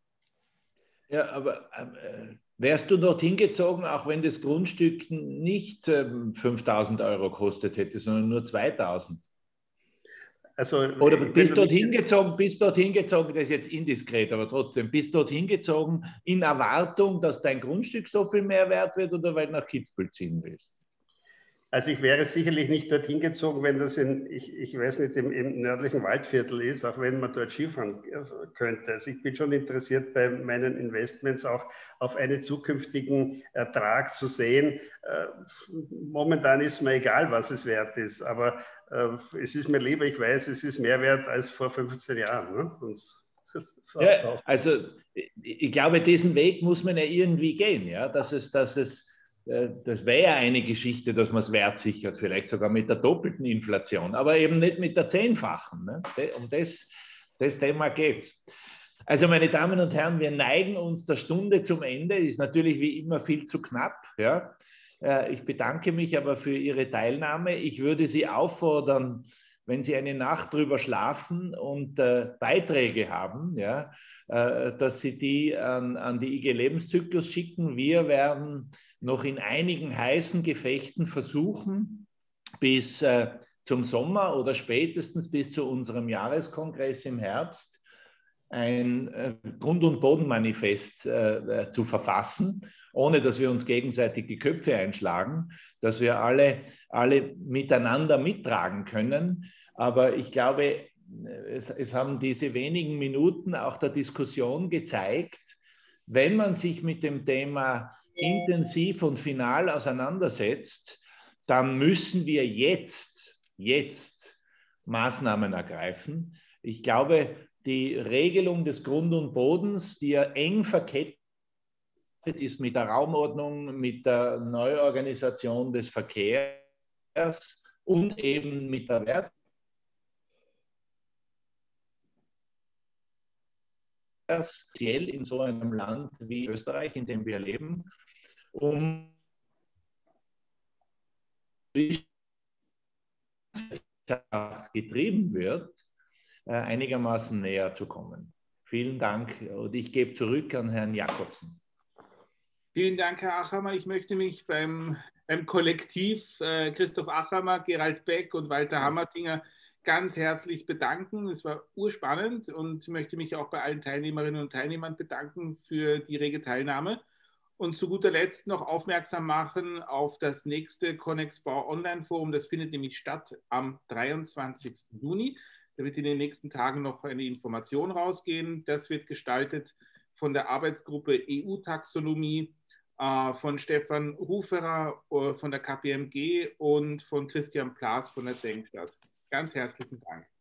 Ja, aber äh, wärst du dorthin gezogen, auch wenn das Grundstück nicht ähm, fünftausend Euro kostet hätte, sondern nur zweitausend? Also, Oder bist dorthin gezogen, bist dorthin gezogen, das ist jetzt indiskret, aber trotzdem, bist dorthin gezogen in Erwartung, dass dein Grundstück so viel mehr wert wird oder weil du nach Kitzbühel ziehen willst? Also ich wäre sicherlich nicht dorthin gezogen, wenn das in, ich, ich weiß nicht, im, im nördlichen Waldviertel ist, auch wenn man dort Skifahren könnte. Also ich bin schon interessiert bei meinen Investments auch auf einen zukünftigen Ertrag zu sehen. Äh, momentan ist mir egal, was es wert ist, aber äh, es ist mir lieber, ich weiß, es ist mehr wert als vor fünfzehn Jahren. Ne? Sonst, ja, also ich glaube, diesen Weg muss man ja irgendwie gehen, ja, dass es, dass es das wäre ja eine Geschichte, dass man es wertsichert, vielleicht sogar mit der doppelten Inflation, aber eben nicht mit der zehnfachen. Ne? Um das, das Thema geht es. Also meine Damen und Herren, wir neigen uns der Stunde zum Ende, ist natürlich wie immer viel zu knapp. Ja? Ich bedanke mich aber für Ihre Teilnahme. Ich würde Sie auffordern, wenn Sie eine Nacht drüber schlafen und äh, Beiträge haben, ja, äh, dass Sie die an, an die I G Lebenszyklus schicken. Wir werden noch in einigen heißen Gefechten versuchen, bis äh, zum Sommer oder spätestens bis zu unserem Jahreskongress im Herbst ein äh, Grund- und Bodenmanifest äh, zu verfassen, ohne dass wir uns gegenseitig die Köpfe einschlagen, dass wir alle, alle miteinander mittragen können. Aber ich glaube, es, es haben diese wenigen Minuten auch der Diskussion gezeigt, wenn man sich mit dem Thema intensiv und final auseinandersetzt, dann müssen wir jetzt, jetzt Maßnahmen ergreifen. Ich glaube, die Regelung des Grund und Bodens, die ja eng verkettet ist mit der Raumordnung, mit der Neuorganisation des Verkehrs und eben mit der Wert speziell in so einem Land wie Österreich, in dem wir leben, um getrieben wird, einigermaßen näher zu kommen. Vielen Dank und ich gebe zurück an Herrn Jakobsen. Vielen Dank, Herr Achammer. Ich möchte mich beim, beim Kollektiv äh, Christoph Achammer, Gerald Beck und Walter Hammertinger ganz herzlich bedanken. Es war urspannend und ich möchte mich auch bei allen Teilnehmerinnen und Teilnehmern bedanken für die rege Teilnahme. Und zu guter Letzt noch aufmerksam machen auf das nächste Connexbau Online-Forum. Das findet nämlich statt am dreiundzwanzigsten Juni. Da wird in den nächsten Tagen noch eine Information rausgehen. Das wird gestaltet von der Arbeitsgruppe E U-Taxonomie, äh, von Stefan Ruferer äh, von der K P M G und von Christian Plaas von der Denkstadt. Ganz herzlichen Dank.